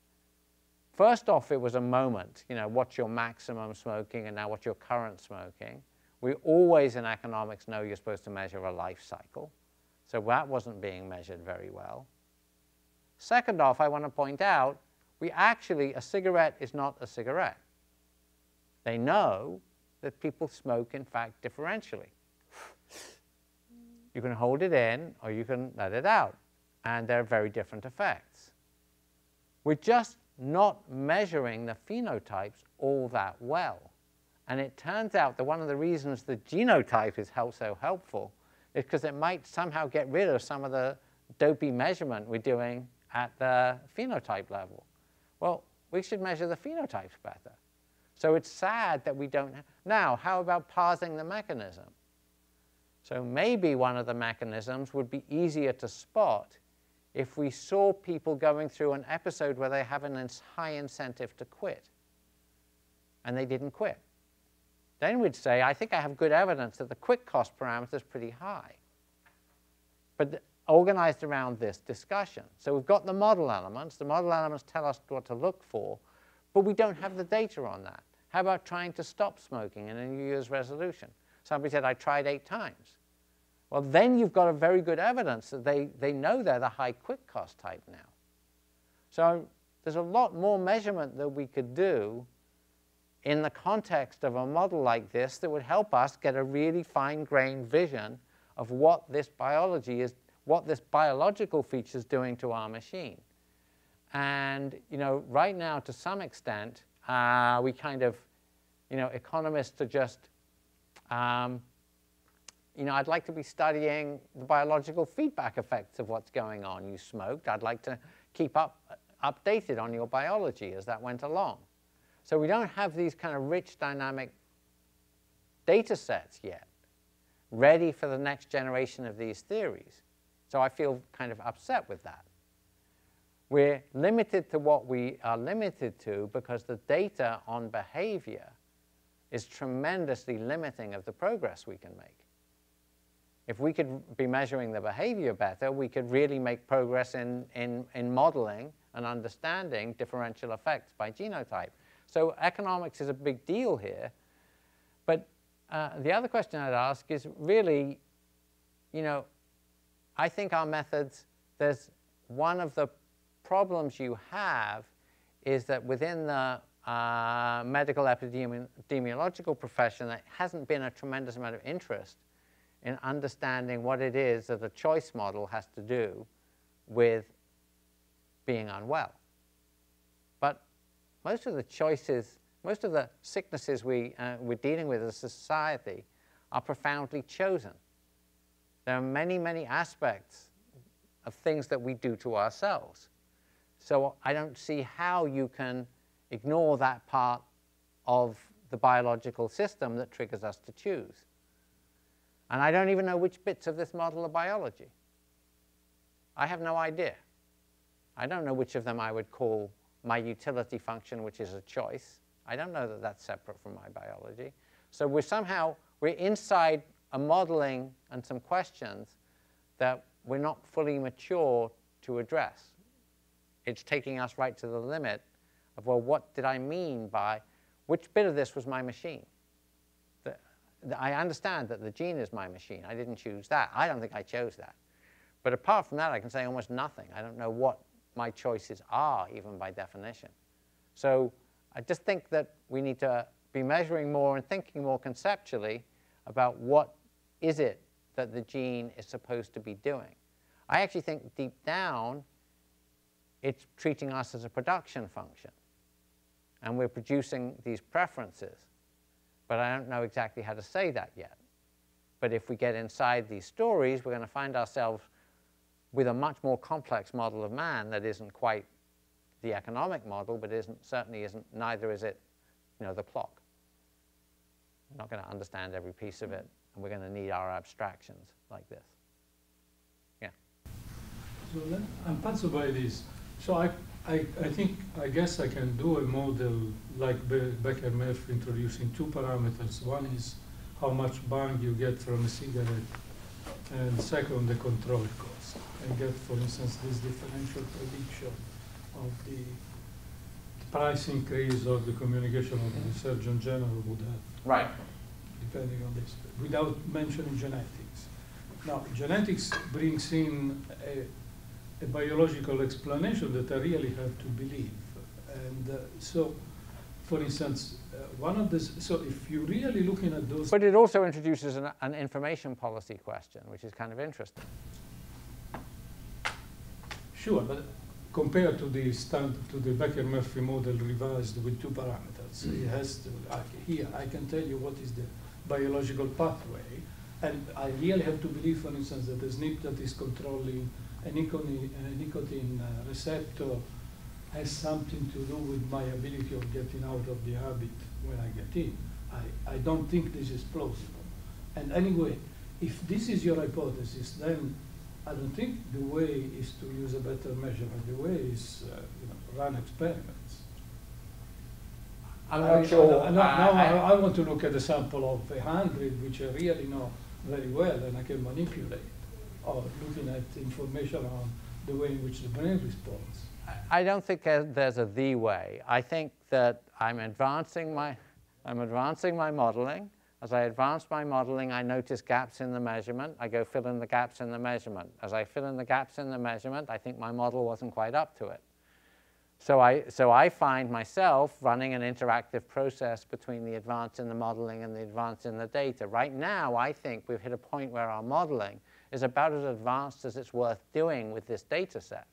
First off, it was a moment, what's your maximum smoking and now what's your current smoking. We always in economics know you're supposed to measure a life cycle. So that wasn't being measured very well. Second off, I want to point out, a cigarette is not a cigarette. They know that people smoke, in fact, differentially. You can hold it in or you can let it out. And they're very different effects. We're just not measuring the phenotypes all that well. And it turns out that one of the reasons the genotype is so helpful is because it might somehow get rid of some of the dopey measurement we're doing at the phenotype level. Well, we should measure the phenotypes better. So it's sad that we don't. Now, how about parsing the mechanism? So maybe one of the mechanisms would be easier to spot if we saw people going through an episode where they have a high incentive to quit, and they didn't quit. Then we'd say, I think I have good evidence that the quit cost parameter is pretty high. But organized around this discussion. So we've got the model elements. The model elements tell us what to look for, but we don't have the data on that. How about trying to stop smoking in a New Year's resolution? Somebody said, I tried 8 times. Well, then you've got a very good evidence that they know they're the high quit cost type now. So there's a lot more measurement that we could do in the context of a model like this that would help us get a really fine-grained vision of what this biology is, what this biological feature is doing to our machine. And right now, to some extent, we kind of, economists are just, I'd like to be studying the biological feedback effects of what's going on. You smoked. I'd like to keep updated on your biology as that went along. So we don't have these kind of rich, dynamic data sets yet, ready for the next generation of these theories. So I feel kind of upset with that. We're limited to what we are limited to because the data on behavior is tremendously limiting of the progress we can make. If we could be measuring the behavior better, we could really make progress in modeling and understanding differential effects by genotype. So economics is a big deal here. But the other question I'd ask is really, you know, I think our methods, there's one of the problems you have is that within the medical epidemiological profession, there hasn't been a tremendous amount of interest in understanding what it is that a choice model has to do with being unwell. But most of the choices, most of the sicknesses we're dealing with as a society are profoundly chosen. There are many, many aspects of things that we do to ourselves. So I don't see how you can ignore that part of the biological system that triggers us to choose. And I don't even know which bits of this model are biology. I have no idea. I don't know which of them I would call my utility function, which is a choice. I don't know that that's separate from my biology. So we're inside a modeling and some questions that we're not fully mature to address. It's taking us right to the limit of, well, what did I mean by, which bit of this was my machine? I understand that the gene is my machine. I didn't choose that. I don't think I chose that. But apart from that, I can say almost nothing. I don't know what my choices are, even by definition. So I just think that we need to be measuring more and thinking more conceptually about what is it that the gene is supposed to be doing. I actually think deep down, it's treating us as a production function. And we're producing these preferences. But I don't know exactly how to say that yet. But if we get inside these stories, we're going to find ourselves with a much more complex model of man that isn't quite the economic model, but neither is it, you know, the clock. We're not going to understand every piece of it, and we're going to need our abstractions like this. Yeah. So I'm puzzled by this. So I guess I can do a model like Becker-Murphy introducing two parameters. One is how much bang you get from a cigarette, and second, the control cost. And get, for instance, this differential prediction of the price increase or the communication of the Surgeon General would have. Right. Depending on this, without mentioning genetics. Now, genetics brings in a biological explanation that I really have to believe. And so, for instance, so if you're really looking at those... But it also introduces an information policy question, which is kind of interesting. Sure, but compared to the Becker-Murphy model revised with two parameters, it has to, here, I can tell you what is the biological pathway, and I really have to believe, for instance, that the SNP that is controlling a nicotine receptor has something to do with my ability of getting out of the habit when I get in. I don't think this is plausible. And anyway, if this is your hypothesis, then I don't think the way is to use a better measurement. The way is run experiments. I'm not sure. Now I want to look at a sample of 100, which I really know very well, and I can manipulate, or looking at information on the way in which the brain responds. I don't think there's a the way. I think that I'm advancing my modeling. As I advance my modeling, I notice gaps in the measurement. I go fill in the gaps in the measurement. As I fill in the gaps in the measurement, I think my model wasn't quite up to it. So I find myself running an interactive process between the advance in the modeling and the advance in the data. Right now, I think we've hit a point where our modeling is about as advanced as it's worth doing with this data set.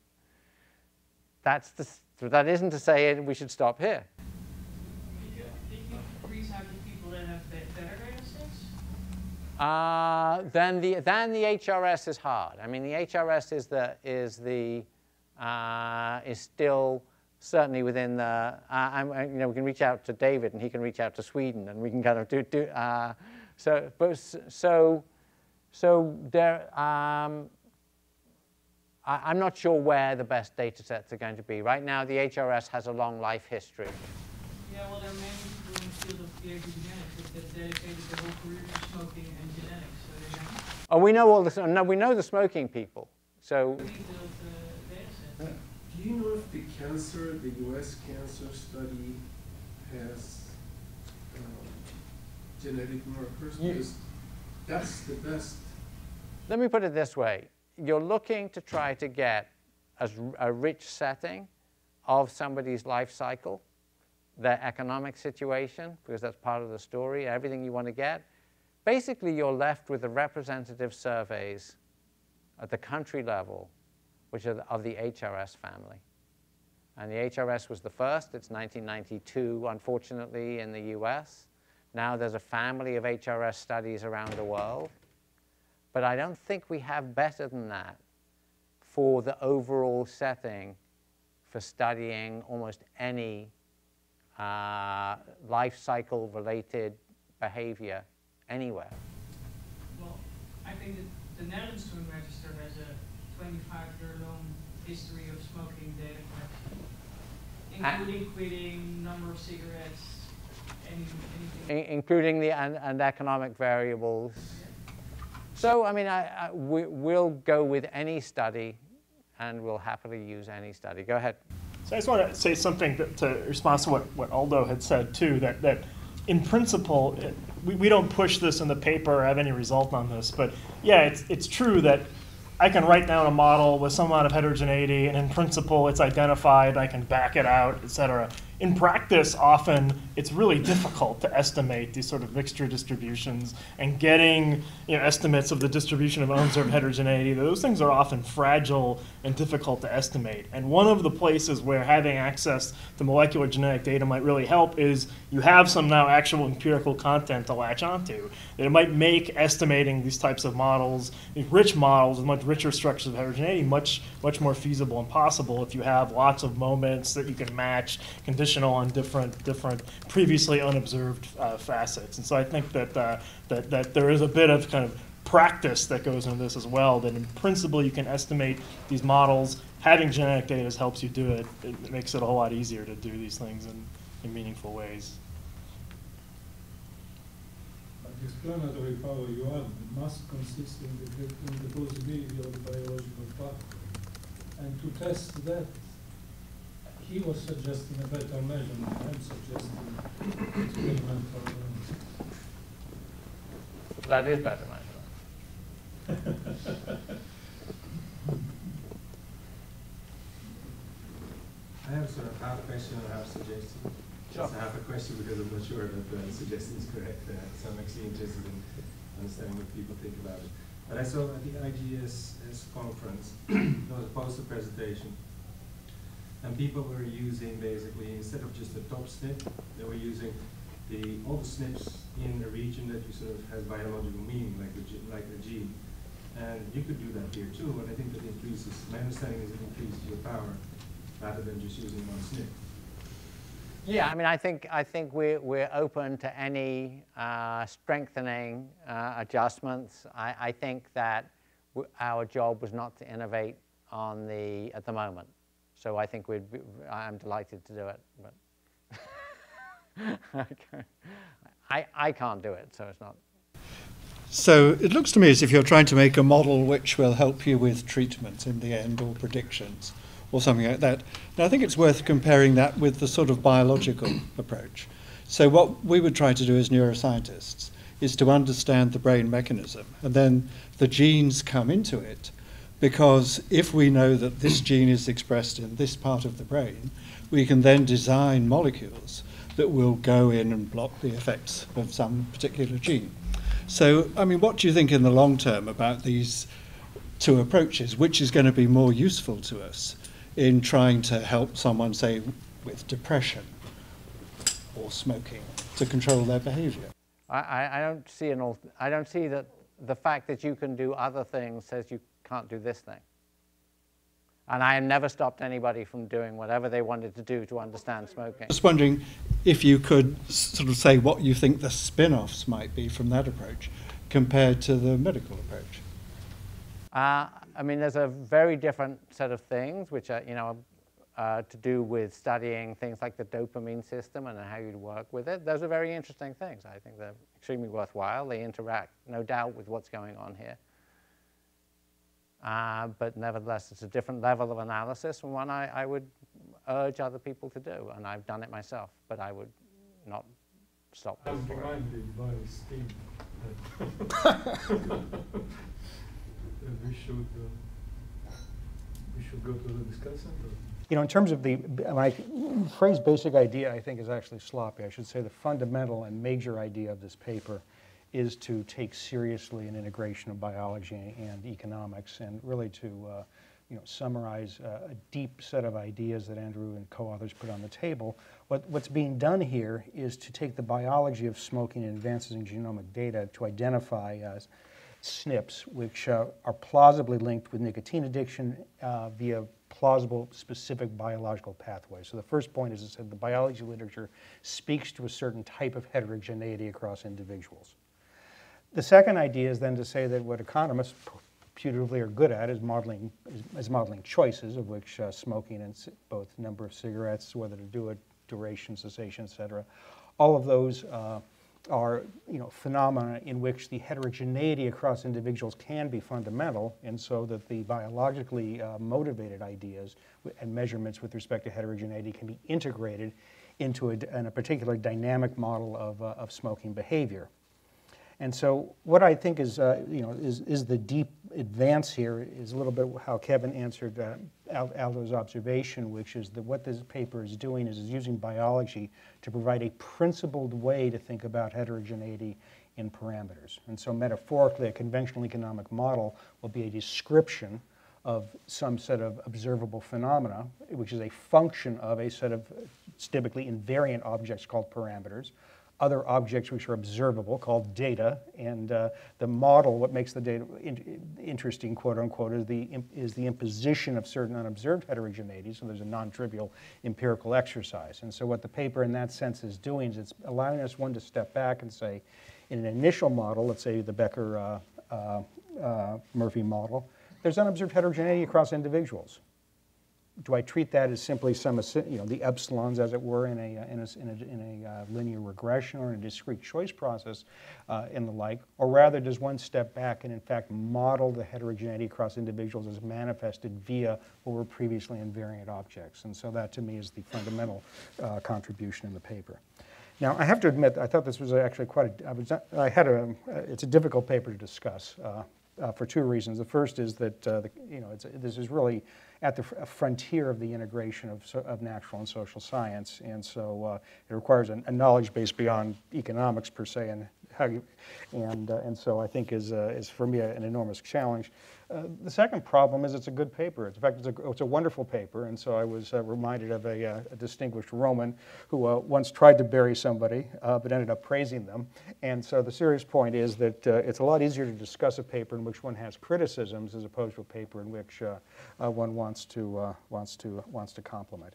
That isn't to say we should stop here. Did you freeze out the people that have better data sets? Then the HRS is hard. I mean, the HRS is still certainly within the. We can reach out to David, and he can reach out to Sweden, and we can kind of do. So there. I'm not sure where the best data sets are going to be. Right now, the HRS has a long life history. Yeah, well, there are many people in the field of PhD genetics that dedicated their whole career to smoking and genetics. So they're not. Oh, we know all this. No, we know the smoking people. So. Data sets. The Do you know if the U.S. cancer study has genetic markers? Because that's the best. Let me put it this way. You're looking to try to get a rich setting of somebody's life cycle, their economic situation, because that's part of the story, everything you want to get. Basically, you're left with the representative surveys at the country level, which are of the HRS family. And the HRS was the first. It's 1992, unfortunately, in the US. Now there's a family of HRS studies around the world. But I don't think we have better than that for the overall setting for studying almost any life cycle related behavior anywhere. Well, I think that the Netherlands Swim Register has a 25-year-long history of smoking data collection, including quitting, number of cigarettes, anything. Including the and economic variables. Yeah. So, I mean, we'll go with any study, and we'll happily use any study. Go ahead. So I just want to say something to respond to what Aldo had said, too, that in principle, we don't push this in the paper or have any result on this. But, yeah, it's true that I can write down a model with some amount of heterogeneity, and in principle, it's identified, I can back it out, et cetera. In practice, often, it's really difficult to estimate these sort of mixture distributions, and getting estimates of the distribution of unobserved heterogeneity. Those things are often fragile and difficult to estimate. And one of the places where having access to molecular genetic data might really help is you have some now actual empirical content to latch onto. That it might make estimating these types of models, these rich models with much richer structures of heterogeneity, much more feasible and possible if you have lots of moments that you can match, conditional on different previously unobserved facets. And so I think that that there is a bit of kind of practice that goes into this as well, that in principle you can estimate these models. Having genetic data helps you do it. It makes it a whole lot easier to do these things in meaningful ways. But the explanatory power you have must consist in the plausibility of the biological path. And to test that, he was suggesting a better measurement. I'm suggesting experimental measurement. That is better measurement. I have sort of half question and half suggestion. Sure. Just half a question because I'm not sure that the suggestion is correct. So I'm actually interested in understanding what people think about it. But I saw at the IGS conference, there was a poster presentation. And people were using basically, instead of just the top SNP, they were using all the SNPs in a region that you sort of has biological meaning, like a gene. And you could do that here too, but I think that increases, my understanding is it increases your power rather than just using one SNP. Yeah, I mean, I think we're open to any strengthening adjustments. I think that our job was not to innovate at the moment. So I think I'm delighted to do it, but I can't do it, so it's not. So it looks to me as if you're trying to make a model which will help you with treatment in the end, or predictions, or something like that. Now I think it's worth comparing that with the sort of biological approach. So what we would try to do as neuroscientists is to understand the brain mechanism, and then the genes come into it. Because if we know that this gene is expressed in this part of the brain, we can then design molecules that will go in and block the effects of some particular gene. So, I mean, what do you think in the long term about these two approaches? Which is going to be more useful to us in trying to help someone, say, with depression or smoking, to control their behavior? I don't see that the fact that you can do other things says you can't do this thing. And I have never stopped anybody from doing whatever they wanted to do to understand smoking. Just wondering if you could sort of say what you think the spin-offs might be from that approach compared to the medical approach. I mean, there's a very different set of things which are, to do with studying things like the dopamine system and how you'd work with it. Those are very interesting things. I think they're extremely worthwhile. They interact, no doubt, with what's going on here. but nevertheless, it's a different level of analysis and one I would urge other people to do, and I've done it myself, but I would not stop I'm before it. reminded by Steve that we should go to the discussion. You know, in terms of the phrase basic idea, I think is actually sloppy. I should say the fundamental and major idea of this paper is to take seriously an integration of biology and economics, and really to summarize a deep set of ideas that Andrew and co-authors put on the table. What's being done here is to take the biology of smoking and advances in genomic data to identify SNPs, which are plausibly linked with nicotine addiction via plausible specific biological pathways. So the first point is that the biology literature speaks to a certain type of heterogeneity across individuals. The second idea is then to say that what economists putatively are good at is modeling choices, of which smoking and both number of cigarettes, whether to do it, duration, cessation, et cetera. All of those are phenomena in which the heterogeneity across individuals can be fundamental, and so that the biologically motivated ideas and measurements with respect to heterogeneity can be integrated into a particular dynamic model of smoking behavior. And so what I think is the deep advance here is a little bit how Kevin answered Aldo's observation, which is that what this paper is doing is using biology to provide a principled way to think about heterogeneity in parameters. And so metaphorically, a conventional economic model will be a description of some set of observable phenomena, which is a function of a set of typically invariant objects called parameters, other objects which are observable called data, and the model, what makes the data interesting, quote unquote, is the imposition of certain unobserved heterogeneity, so there's a non-trivial empirical exercise. And so what the paper in that sense is doing is it's allowing us to step back and say, in an initial model, let's say the Becker-Murphy model, there's unobserved heterogeneity across individuals. Do I treat that as simply the epsilons, as it were, in a linear regression or in a discrete choice process and the like, or rather does one step back and in fact model the heterogeneity across individuals as manifested via what were previously invariant objects? And so that to me is the fundamental contribution in the paper. Now I have to admit, I thought this was actually it's a difficult paper to discuss for two reasons. The first is that this is really at the frontier of the integration of natural and social science, and so it requires a knowledge base beyond economics per se, and so I think is for me an enormous challenge. The second problem is it's a good paper. In fact, it's a wonderful paper, and so I was reminded of a distinguished Roman who once tried to bury somebody, but ended up praising them. And so the serious point is that it's a lot easier to discuss a paper in which one has criticisms as opposed to a paper in which one wants to compliment.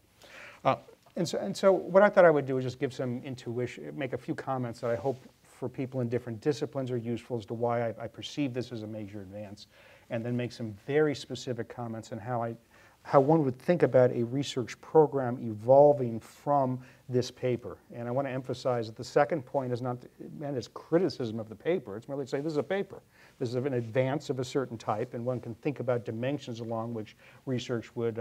And so what I thought I would do is just give some intuition, make a few comments that I hope for people in different disciplines are useful as to why I perceive this as a major advance, and then make some very specific comments on how one would think about a research program evolving from this paper. And I want to emphasize that the second point is not meant as criticism of the paper. It's merely to say this is a paper. This is an advance of a certain type, and one can think about dimensions along which research would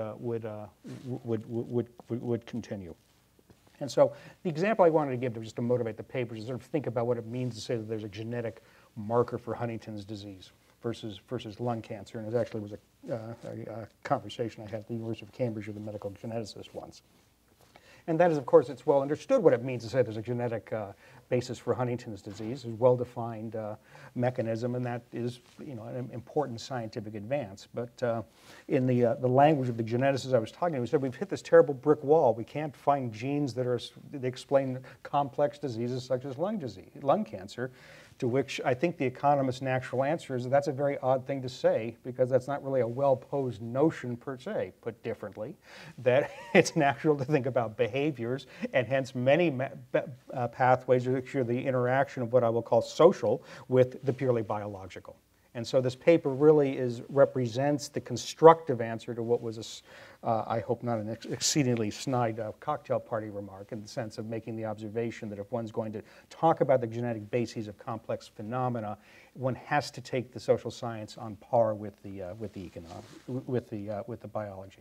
continue. And so the example I wanted to give just to motivate the paper is sort of think about what it means to say that there's a genetic marker for Huntington's disease versus lung cancer. And it actually was a conversation I had at the University of Cambridge with a medical geneticist once. And that is, of course, it's well understood what it means to say there's a genetic basis for Huntington's disease. There's a well-defined mechanism, and that is, an important scientific advance. But in the language of the geneticists I was talking to, we said we've hit this terrible brick wall. We can't find genes that explain complex diseases such as lung cancer. To which I think the economist's natural answer is that's a very odd thing to say, because that's not really a well-posed notion per se. Put differently, that it's natural to think about behaviors, and hence many pathways which are the interaction of what I will call social with the purely biological. And so this paper really represents the constructive answer to what was, I hope not an exceedingly snide cocktail party remark, in the sense of making the observation that if one's going to talk about the genetic bases of complex phenomena, one has to take the social science on par with the biology.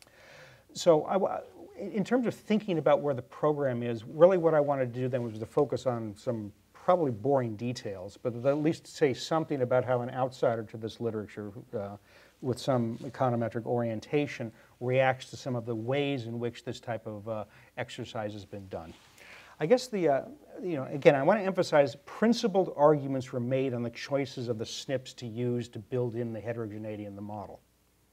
So in terms of thinking about where the program is, really what I wanted to do then was to focus on some probably boring details, but at least say something about how an outsider to this literature with some econometric orientation reacts to some of the ways in which this type of exercise has been done. I guess again, I want to emphasize principled arguments were made on the choices of the SNPs to use to build in the heterogeneity in the model.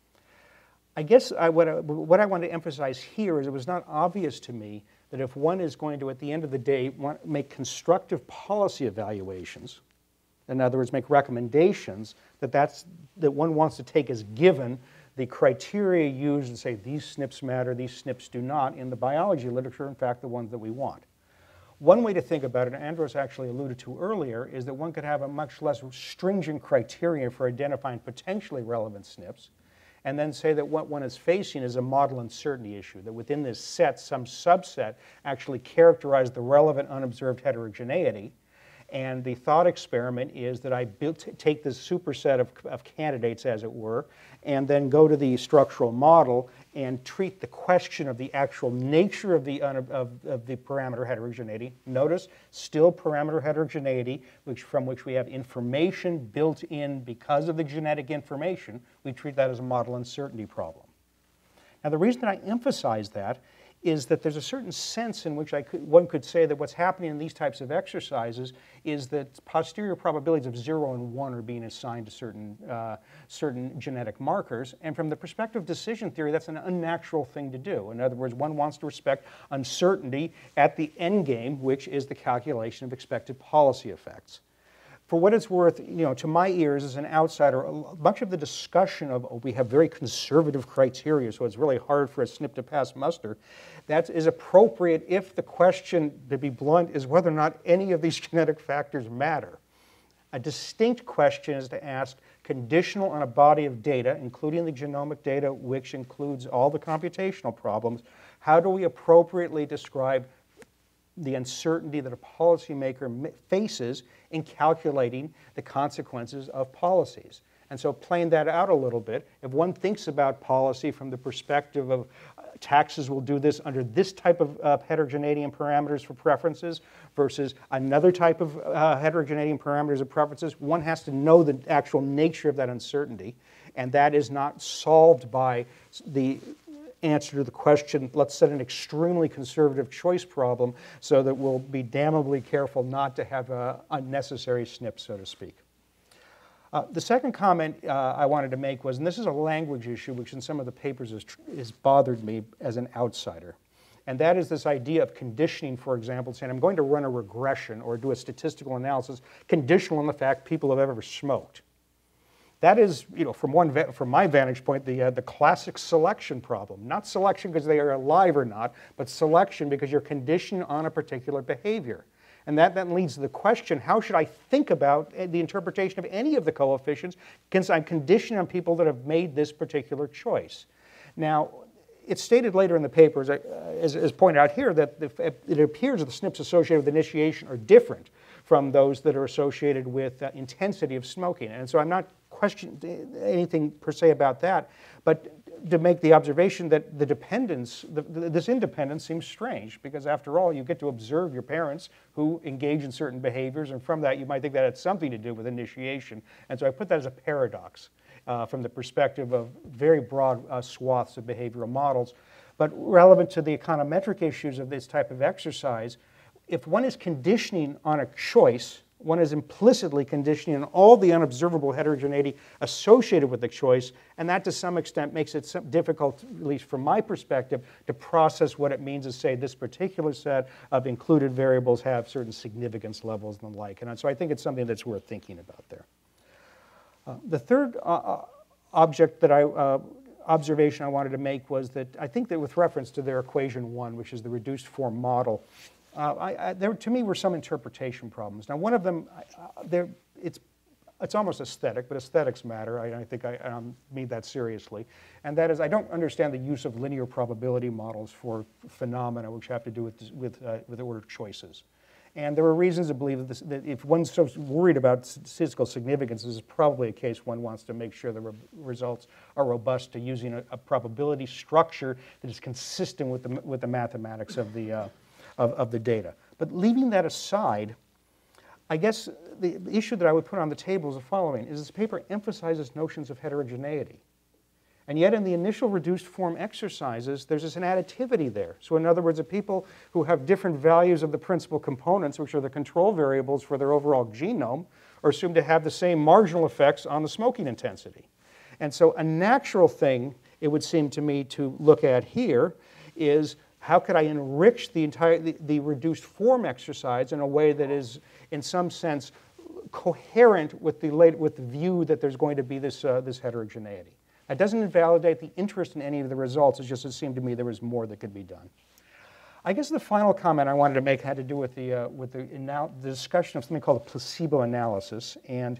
I guess what I want to emphasize here is it was not obvious to me that if one is going to, at the end of the day, make constructive policy evaluations, in other words, make recommendations, that one wants to take as given the criteria used and say these SNPs matter, these SNPs do not, in the biology literature, in fact, the ones that we want. One way to think about it, and Andros actually alluded to earlier, is that one could have a much less stringent criteria for identifying potentially relevant SNPs, and then say that what one is facing is a model uncertainty issue, that within this set, some subset actually characterize the relevant unobserved heterogeneity. And the thought experiment is that I take this superset of candidates, as it were, and then go to the structural model and treat the question of the actual nature of the parameter heterogeneity. Notice, still parameter heterogeneity, from which we have information built in because of the genetic information. We treat that as a model uncertainty problem. Now, the reason that I emphasize that is that there's a certain sense in which one could say that what's happening in these types of exercises is that posterior probabilities of 0 and 1 are being assigned to certain genetic markers. And from the perspective of decision theory, that's an unnatural thing to do. In other words, one wants to respect uncertainty at the end game, which is the calculation of expected policy effects. For what it's worth, to my ears as an outsider, much of the discussion of we have very conservative criteria, so it's really hard for a SNP to pass muster, that is appropriate if the question, to be blunt, is whether or not any of these genetic factors matter. A distinct question is to ask, conditional on a body of data, including the genomic data, which includes all the computational problems, how do we appropriately describe the uncertainty that a policymaker faces in calculating the consequences of policies? And so playing that out a little bit, if one thinks about policy from the perspective of taxes will do this under this type of heterogeneity and parameters for preferences versus another type of heterogeneity and parameters of preferences, one has to know the actual nature of that uncertainty. And that is not solved by the answer to the question, let's set an extremely conservative choice problem so that we'll be damnably careful not to have unnecessary SNPs, so to speak. The second comment I wanted to make was, and this is a language issue which in some of the papers has bothered me as an outsider, and that is this idea of conditioning, for example, saying I'm going to run a regression or do a statistical analysis conditional on the fact people have ever smoked. That is, from my vantage point, the classic selection problem. Not selection because they are alive or not, but selection because you're conditioned on a particular behavior. And that then leads to the question, how should I think about the interpretation of any of the coefficients since I'm conditioned on people that have made this particular choice? Now, it's stated later in the paper, as pointed out here, that it appears that the SNPs associated with initiation are different from those that are associated with intensity of smoking. And so I'm not questioning anything per se about that, but to make the observation that the dependence, this independence seems strange, because after all, you get to observe your parents who engage in certain behaviors, and from that you might think that had something to do with initiation. And so I put that as a paradox from the perspective of very broad swaths of behavioral models. But relevant to the econometric issues of this type of exercise, if one is conditioning on a choice, one is implicitly conditioning on all the unobservable heterogeneity associated with the choice, and that to some extent makes it difficult, at least from my perspective, to process what it means to say this particular set of included variables have certain significance levels and the like. And so I think it's something that's worth thinking about there. The third observation I wanted to make was that I think that with reference to their equation 1, which is the reduced form model, there to me were some interpretation problems. Now, one of them, it's almost aesthetic, but aesthetics matter. I think I mean that seriously. And that is, I don't understand the use of linear probability models for phenomena which have to do with order choices. And there are reasons to believe that if one's so worried about statistical significance, this is probably a case one wants to make sure the results are robust to using a probability structure that is consistent with the mathematics of the data. But leaving that aside, I guess the issue that I would put on the table is the following, is this paper emphasizes notions of heterogeneity. And yet in the initial reduced form exercises, there's an additivity there. So in other words, the people who have different values of the principal components, which are the control variables for their overall genome, are assumed to have the same marginal effects on the smoking intensity. And so a natural thing, it would seem to me, to look at here is how could I enrich the reduced form exercise in a way that is, in some sense, coherent with the view that there's going to be this heterogeneity. It doesn't invalidate the interest in any of the results. It's just it seemed to me there was more that could be done. I guess the final comment I wanted to make had to do with the discussion of something called a placebo analysis. And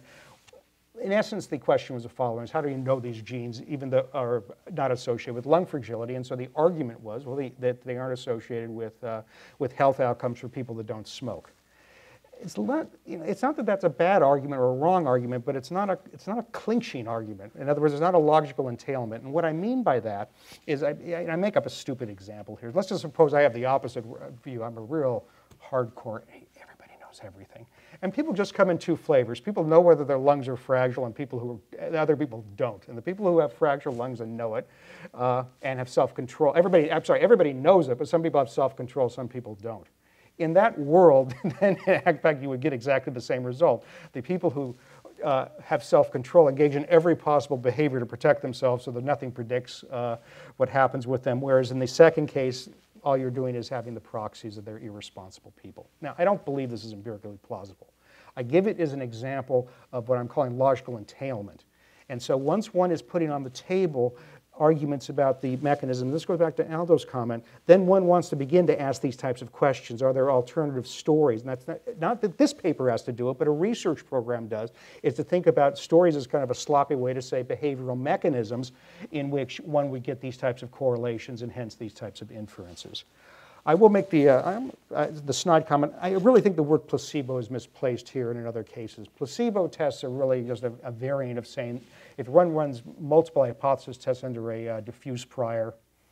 in essence, the question was the following: is how do you know these genes, even though are not associated with lung fragility? And so the argument was, well, that they aren't associated with health outcomes for people that don't smoke. It's not that that's a bad argument or a wrong argument, but it's not a clinching argument. In other words, it's not a logical entailment. And what I mean by that is, I make up a stupid example here. Let's just suppose I have the opposite view. I'm a real hardcore, everybody knows everything. And people just come in two flavors. People know whether their lungs are fragile, and other people don't. And the people who have fragile lungs and know it and have self-control, everybody knows it, but some people have self-control, some people don't. In that world, then in fact, you would get exactly the same result. The people who have self-control engage in every possible behavior to protect themselves so that nothing predicts what happens with them, whereas in the second case, all you're doing is having the proxies of their irresponsible people. Now, I don't believe this is empirically plausible. I give it as an example of what I'm calling logical entailment. And so once one is putting on the table arguments about the mechanism, this goes back to Aldo's comment, then one wants to begin to ask these types of questions. Are there alternative stories? And that's not that this paper has to do it, but a research program does, is to think about stories as kind of a sloppy way to say behavioral mechanisms in which one would get these types of correlations and hence these types of inferences. I will make the snide comment. I really think the word placebo is misplaced here and in other cases. Placebo tests are really just a variant of saying if one runs multiple hypothesis tests under a diffuse prior,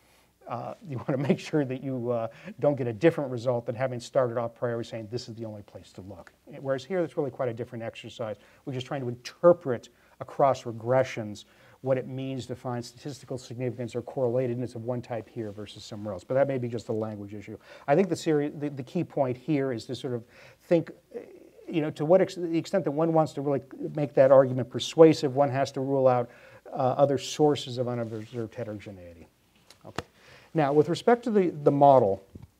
you want to make sure that you don't get a different result than having started off prior saying this is the only place to look. Whereas here, it's really quite a different exercise. We're just trying to interpret across regressions what it means to find statistical significance or correlatedness of one type here versus somewhere else. But that may be just a language issue. I think the key point here is to sort of think, to what the extent that one wants to really make that argument persuasive, one has to rule out other sources of unobserved heterogeneity. Okay. Now, with respect to the model,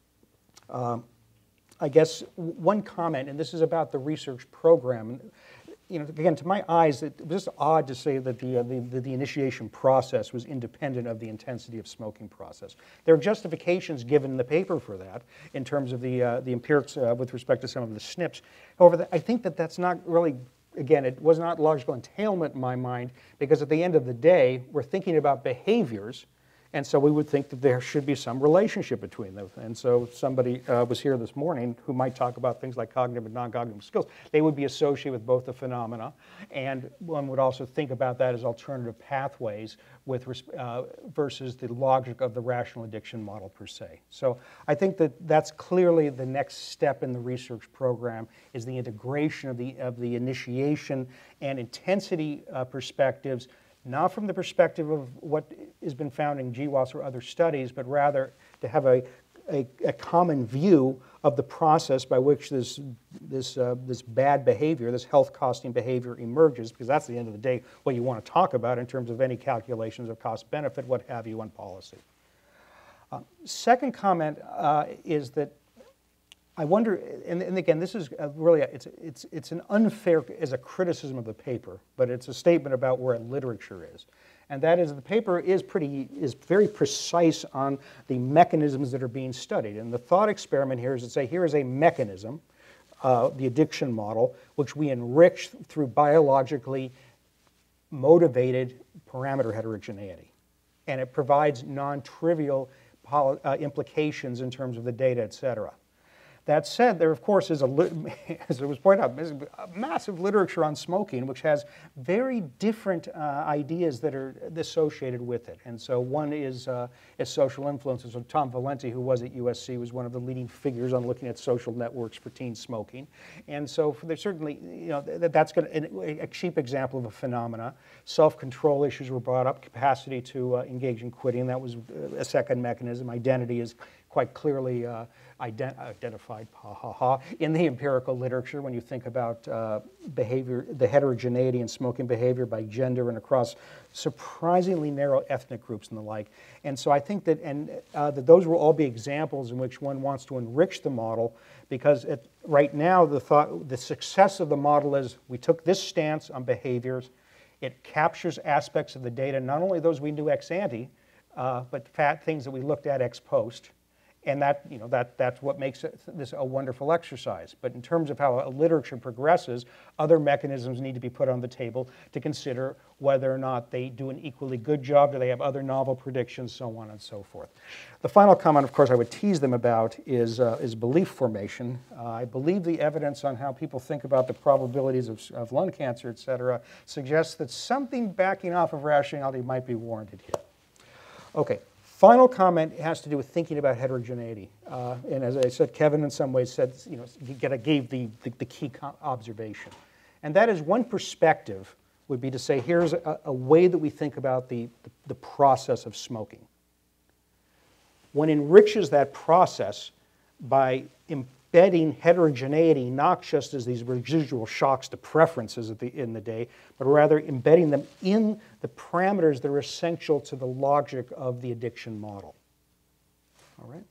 I guess one comment, and this is about the research program. Again, to my eyes, it was just odd to say that the initiation process was independent of the intensity of smoking process. There are justifications given in the paper for that in terms of the empirics with respect to some of the SNPs. However, I think that that's not really, again, it was not logical entailment in my mind, because at the end of the day, we're thinking about behaviors, and so we would think that there should be some relationship between them. And so somebody was here this morning who might talk about things like cognitive and non-cognitive skills. They would be associated with both the phenomena, and one would also think about that as alternative pathways versus the logic of the rational addiction model per se. So I think that that's clearly the next step in the research program, is the integration of the initiation and intensity perspectives, not from the perspective of what has been found in GWAS or other studies, but rather to have a common view of the process by which this bad behavior, this health-costing behavior emerges, because that's at the end of the day what you want to talk about in terms of any calculations of cost-benefit, what have you, on policy. Second comment is that I wonder, and again, this is really, it's an unfair, as a criticism of the paper, but it's a statement about where literature is. And that is, the paper is very precise on the mechanisms that are being studied. And the thought experiment here is to say, here is a mechanism, the addiction model, which we enrich through biologically motivated parameter heterogeneity. And it provides non-trivial implications in terms of the data, et cetera. That said, there, of course, is, as it was pointed out, a massive literature on smoking, which has very different ideas that are associated with it. And so one is social influences. So Tom Valenti, who was at USC, was one of the leading figures on looking at social networks for teen smoking. And so there's certainly, you know, that's a cheap example of a phenomena. Self-control issues were brought up, capacity to engage in quitting. That was a second mechanism. Identity is quite clearly identified in the empirical literature when you think about behavior, the heterogeneity in smoking behavior by gender and across surprisingly narrow ethnic groups and the like. And so I think that, that those will all be examples in which one wants to enrich the model, because right now the success of the model is we took this stance on behaviors. It captures aspects of the data, not only those we knew ex ante, but things that we looked at ex post. And that's what makes this a wonderful exercise. But in terms of how a literature progresses, other mechanisms need to be put on the table to consider whether or not they do an equally good job, do they have other novel predictions, so on and so forth. The final comment, of course, I would tease them about is belief formation. I believe the evidence on how people think about the probabilities of lung cancer, et cetera, suggests that something backing off of rationality might be warranted here. Okay. Final comment has to do with thinking about heterogeneity. And as I said, Kevin in some ways said, you know, gave the key observation. And that is one perspective would be to say, here's a way that we think about the process of smoking. One enriches that process by embedding heterogeneity, not just as these residual shocks to preferences in the day, but rather embedding them in the parameters that are essential to the logic of the addiction model. All right?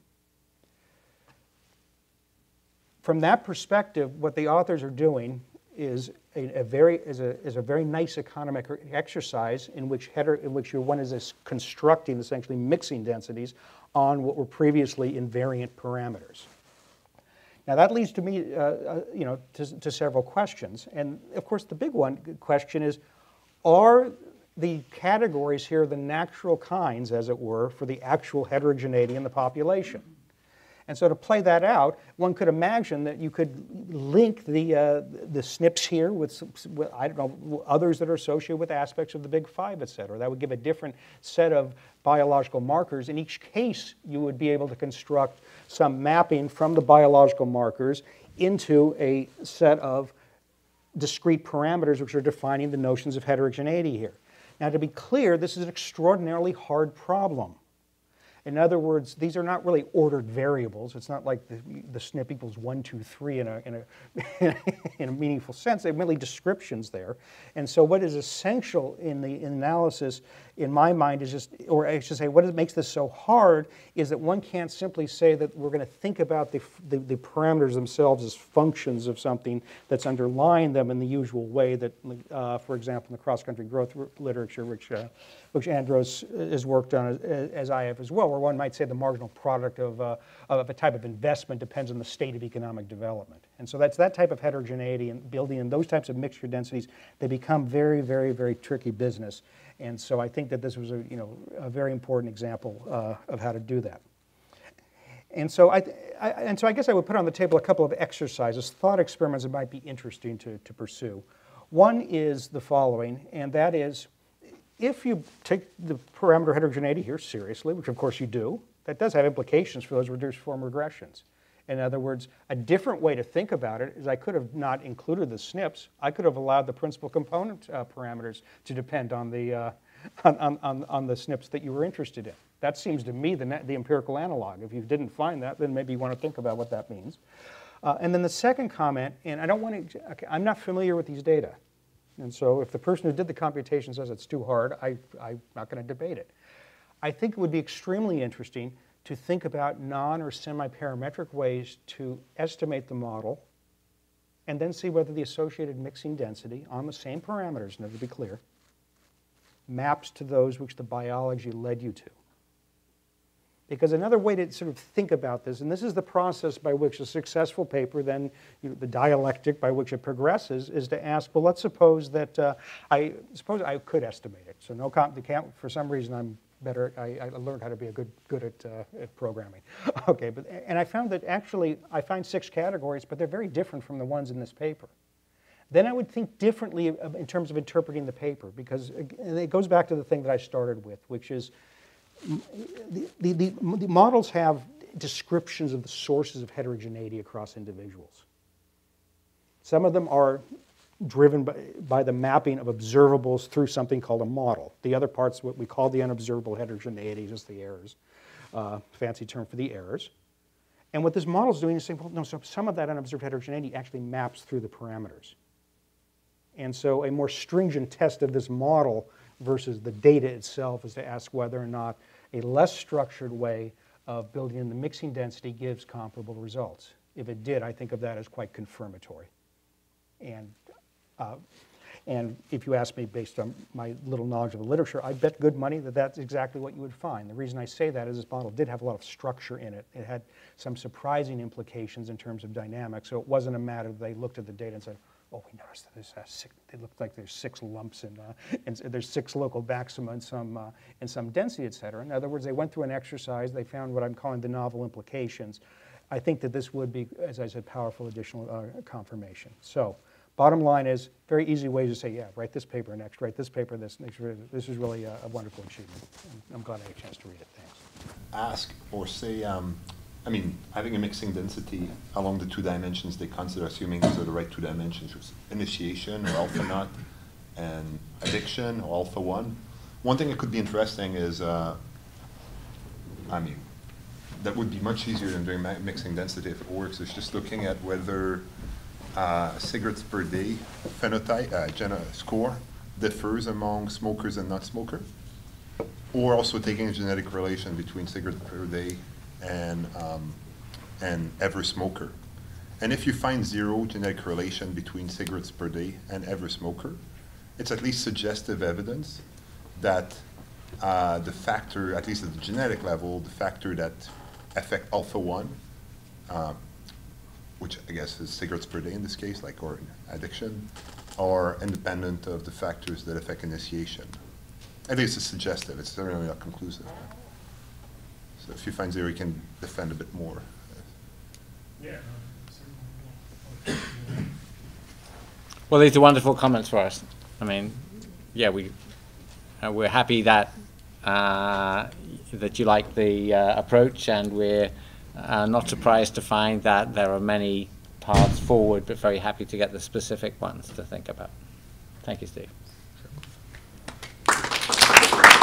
From that perspective, what the authors are doing is a very nice economic exercise in which one is constructing, essentially mixing densities on what were previously invariant parameters. Now that leads to me, you know, to several questions. And of course, the big question is, are the categories here the natural kinds, as it were, for the actual heterogeneity in the population? And so to play that out, one could imagine that you could link the SNPs here with I don't know, others that are associated with aspects of the Big Five, et cetera. That would give a different set of biological markers. In each case, you would be able to construct some mapping from the biological markers into a set of discrete parameters which are defining the notions of heterogeneity here. Now, to be clear, this is an extraordinarily hard problem. In other words, these are not really ordered variables. It's not like the SNP equals 1, 2, 3 in a meaningful sense. They're merely descriptions there. And so what is essential in the analysis, in my mind, is just, or I should say, what makes this so hard is that one can't simply say that we're going to think about the parameters themselves as functions of something that's underlying them in the usual way that, for example, in the cross-country growth literature, which Andros has worked on, as I have as well, where one might say the marginal product of a type of investment depends on the state of economic development. And so that's that type of heterogeneity and building in those types of mixture densities, they become very, very, very tricky business. And so I think that this was a very important example of how to do that. And so I guess I would put on the table a couple of exercises, thought experiments that might be interesting to pursue. One is the following, and that is, if you take the parameter heterogeneity here seriously, which of course you do, that does have implications for those reduced form regressions. In other words, a different way to think about it is I could have not included the SNPs. I could have allowed the principal component parameters to depend on the SNPs that you were interested in. That seems to me the empirical analog. If you didn't find that, then maybe you want to think about what that means. And then the second comment, and I don't want to, okay, I'm not familiar with these data. And so if the person who did the computation says it's too hard, I'm not going to debate it. I think it would be extremely interesting to think about non or semi-parametric ways to estimate the model and then see whether the associated mixing density on the same parameters, and to be clear, maps to those which the biology led you to. Because another way to sort of think about this, and this is the process by which a successful paper then, the dialectic by which it progresses, is to ask, well, let's suppose that I could estimate it. So for some reason I'm better, I learned how to be good at programming. Okay, and I found that actually I find 6 categories, but they're very different from the ones in this paper. Then I would think differently in terms of interpreting the paper, because and it goes back to the thing that I started with, which is the models have descriptions of the sources of heterogeneity across individuals. Some of them are driven by the mapping of observables through something called a model. The other part's what we call the unobservable heterogeneity, just the errors, fancy term for the errors. And what this model is doing is saying, well, no, so some of that unobserved heterogeneity actually maps through the parameters. And so a more stringent test of this model versus the data itself is to ask whether or not a less structured way of building in the mixing density gives comparable results. If it did, I think of that as quite confirmatory. And if you ask me based on my little knowledge of the literature, I bet good money that that's exactly what you would find. The reason I say that is this model did have a lot of structure in it. It had some surprising implications in terms of dynamics, so it wasn't a matter that they looked at the data and said, oh, we noticed that there's it looked like there's 6 lumps and there's 6 local maxima and some density, et cetera. In other words, they went through an exercise. They found what I'm calling the novel implications. I think that this would be, as I said, powerful additional confirmation. So bottom line is very easy ways to say, yeah, write this paper next, write this paper this next. This is really a wonderful achievement. I'm glad I had a chance to read it. Thanks. Ask or say, I mean, having a mixing density along the 2 dimensions they consider, assuming those are the right 2 dimensions, was initiation or alpha naught, and addiction or alpha 1. One thing that could be interesting is, I mean, that would be much easier than doing mixing density if it works. It's just looking at whether cigarettes per day phenotype score differs among smokers and not smokers, or also taking a genetic relation between cigarettes per day and every smoker. And if you find 0 genetic relation between cigarettes per day and every smoker, it's at least suggestive evidence that the factor, at least at the genetic level, the factor that affect alpha 1, which I guess is cigarettes per day in this case, like, or addiction, are independent of the factors that affect initiation. At least it's suggestive, it's certainly not conclusive. So if you find 0, you can defend a bit more. Yeah. Well, these are wonderful comments for us. I mean, yeah, we're happy that that you like the approach, and we're not surprised to find that there are many paths forward, but very happy to get the specific ones to think about. Thank you, Steve. Sure.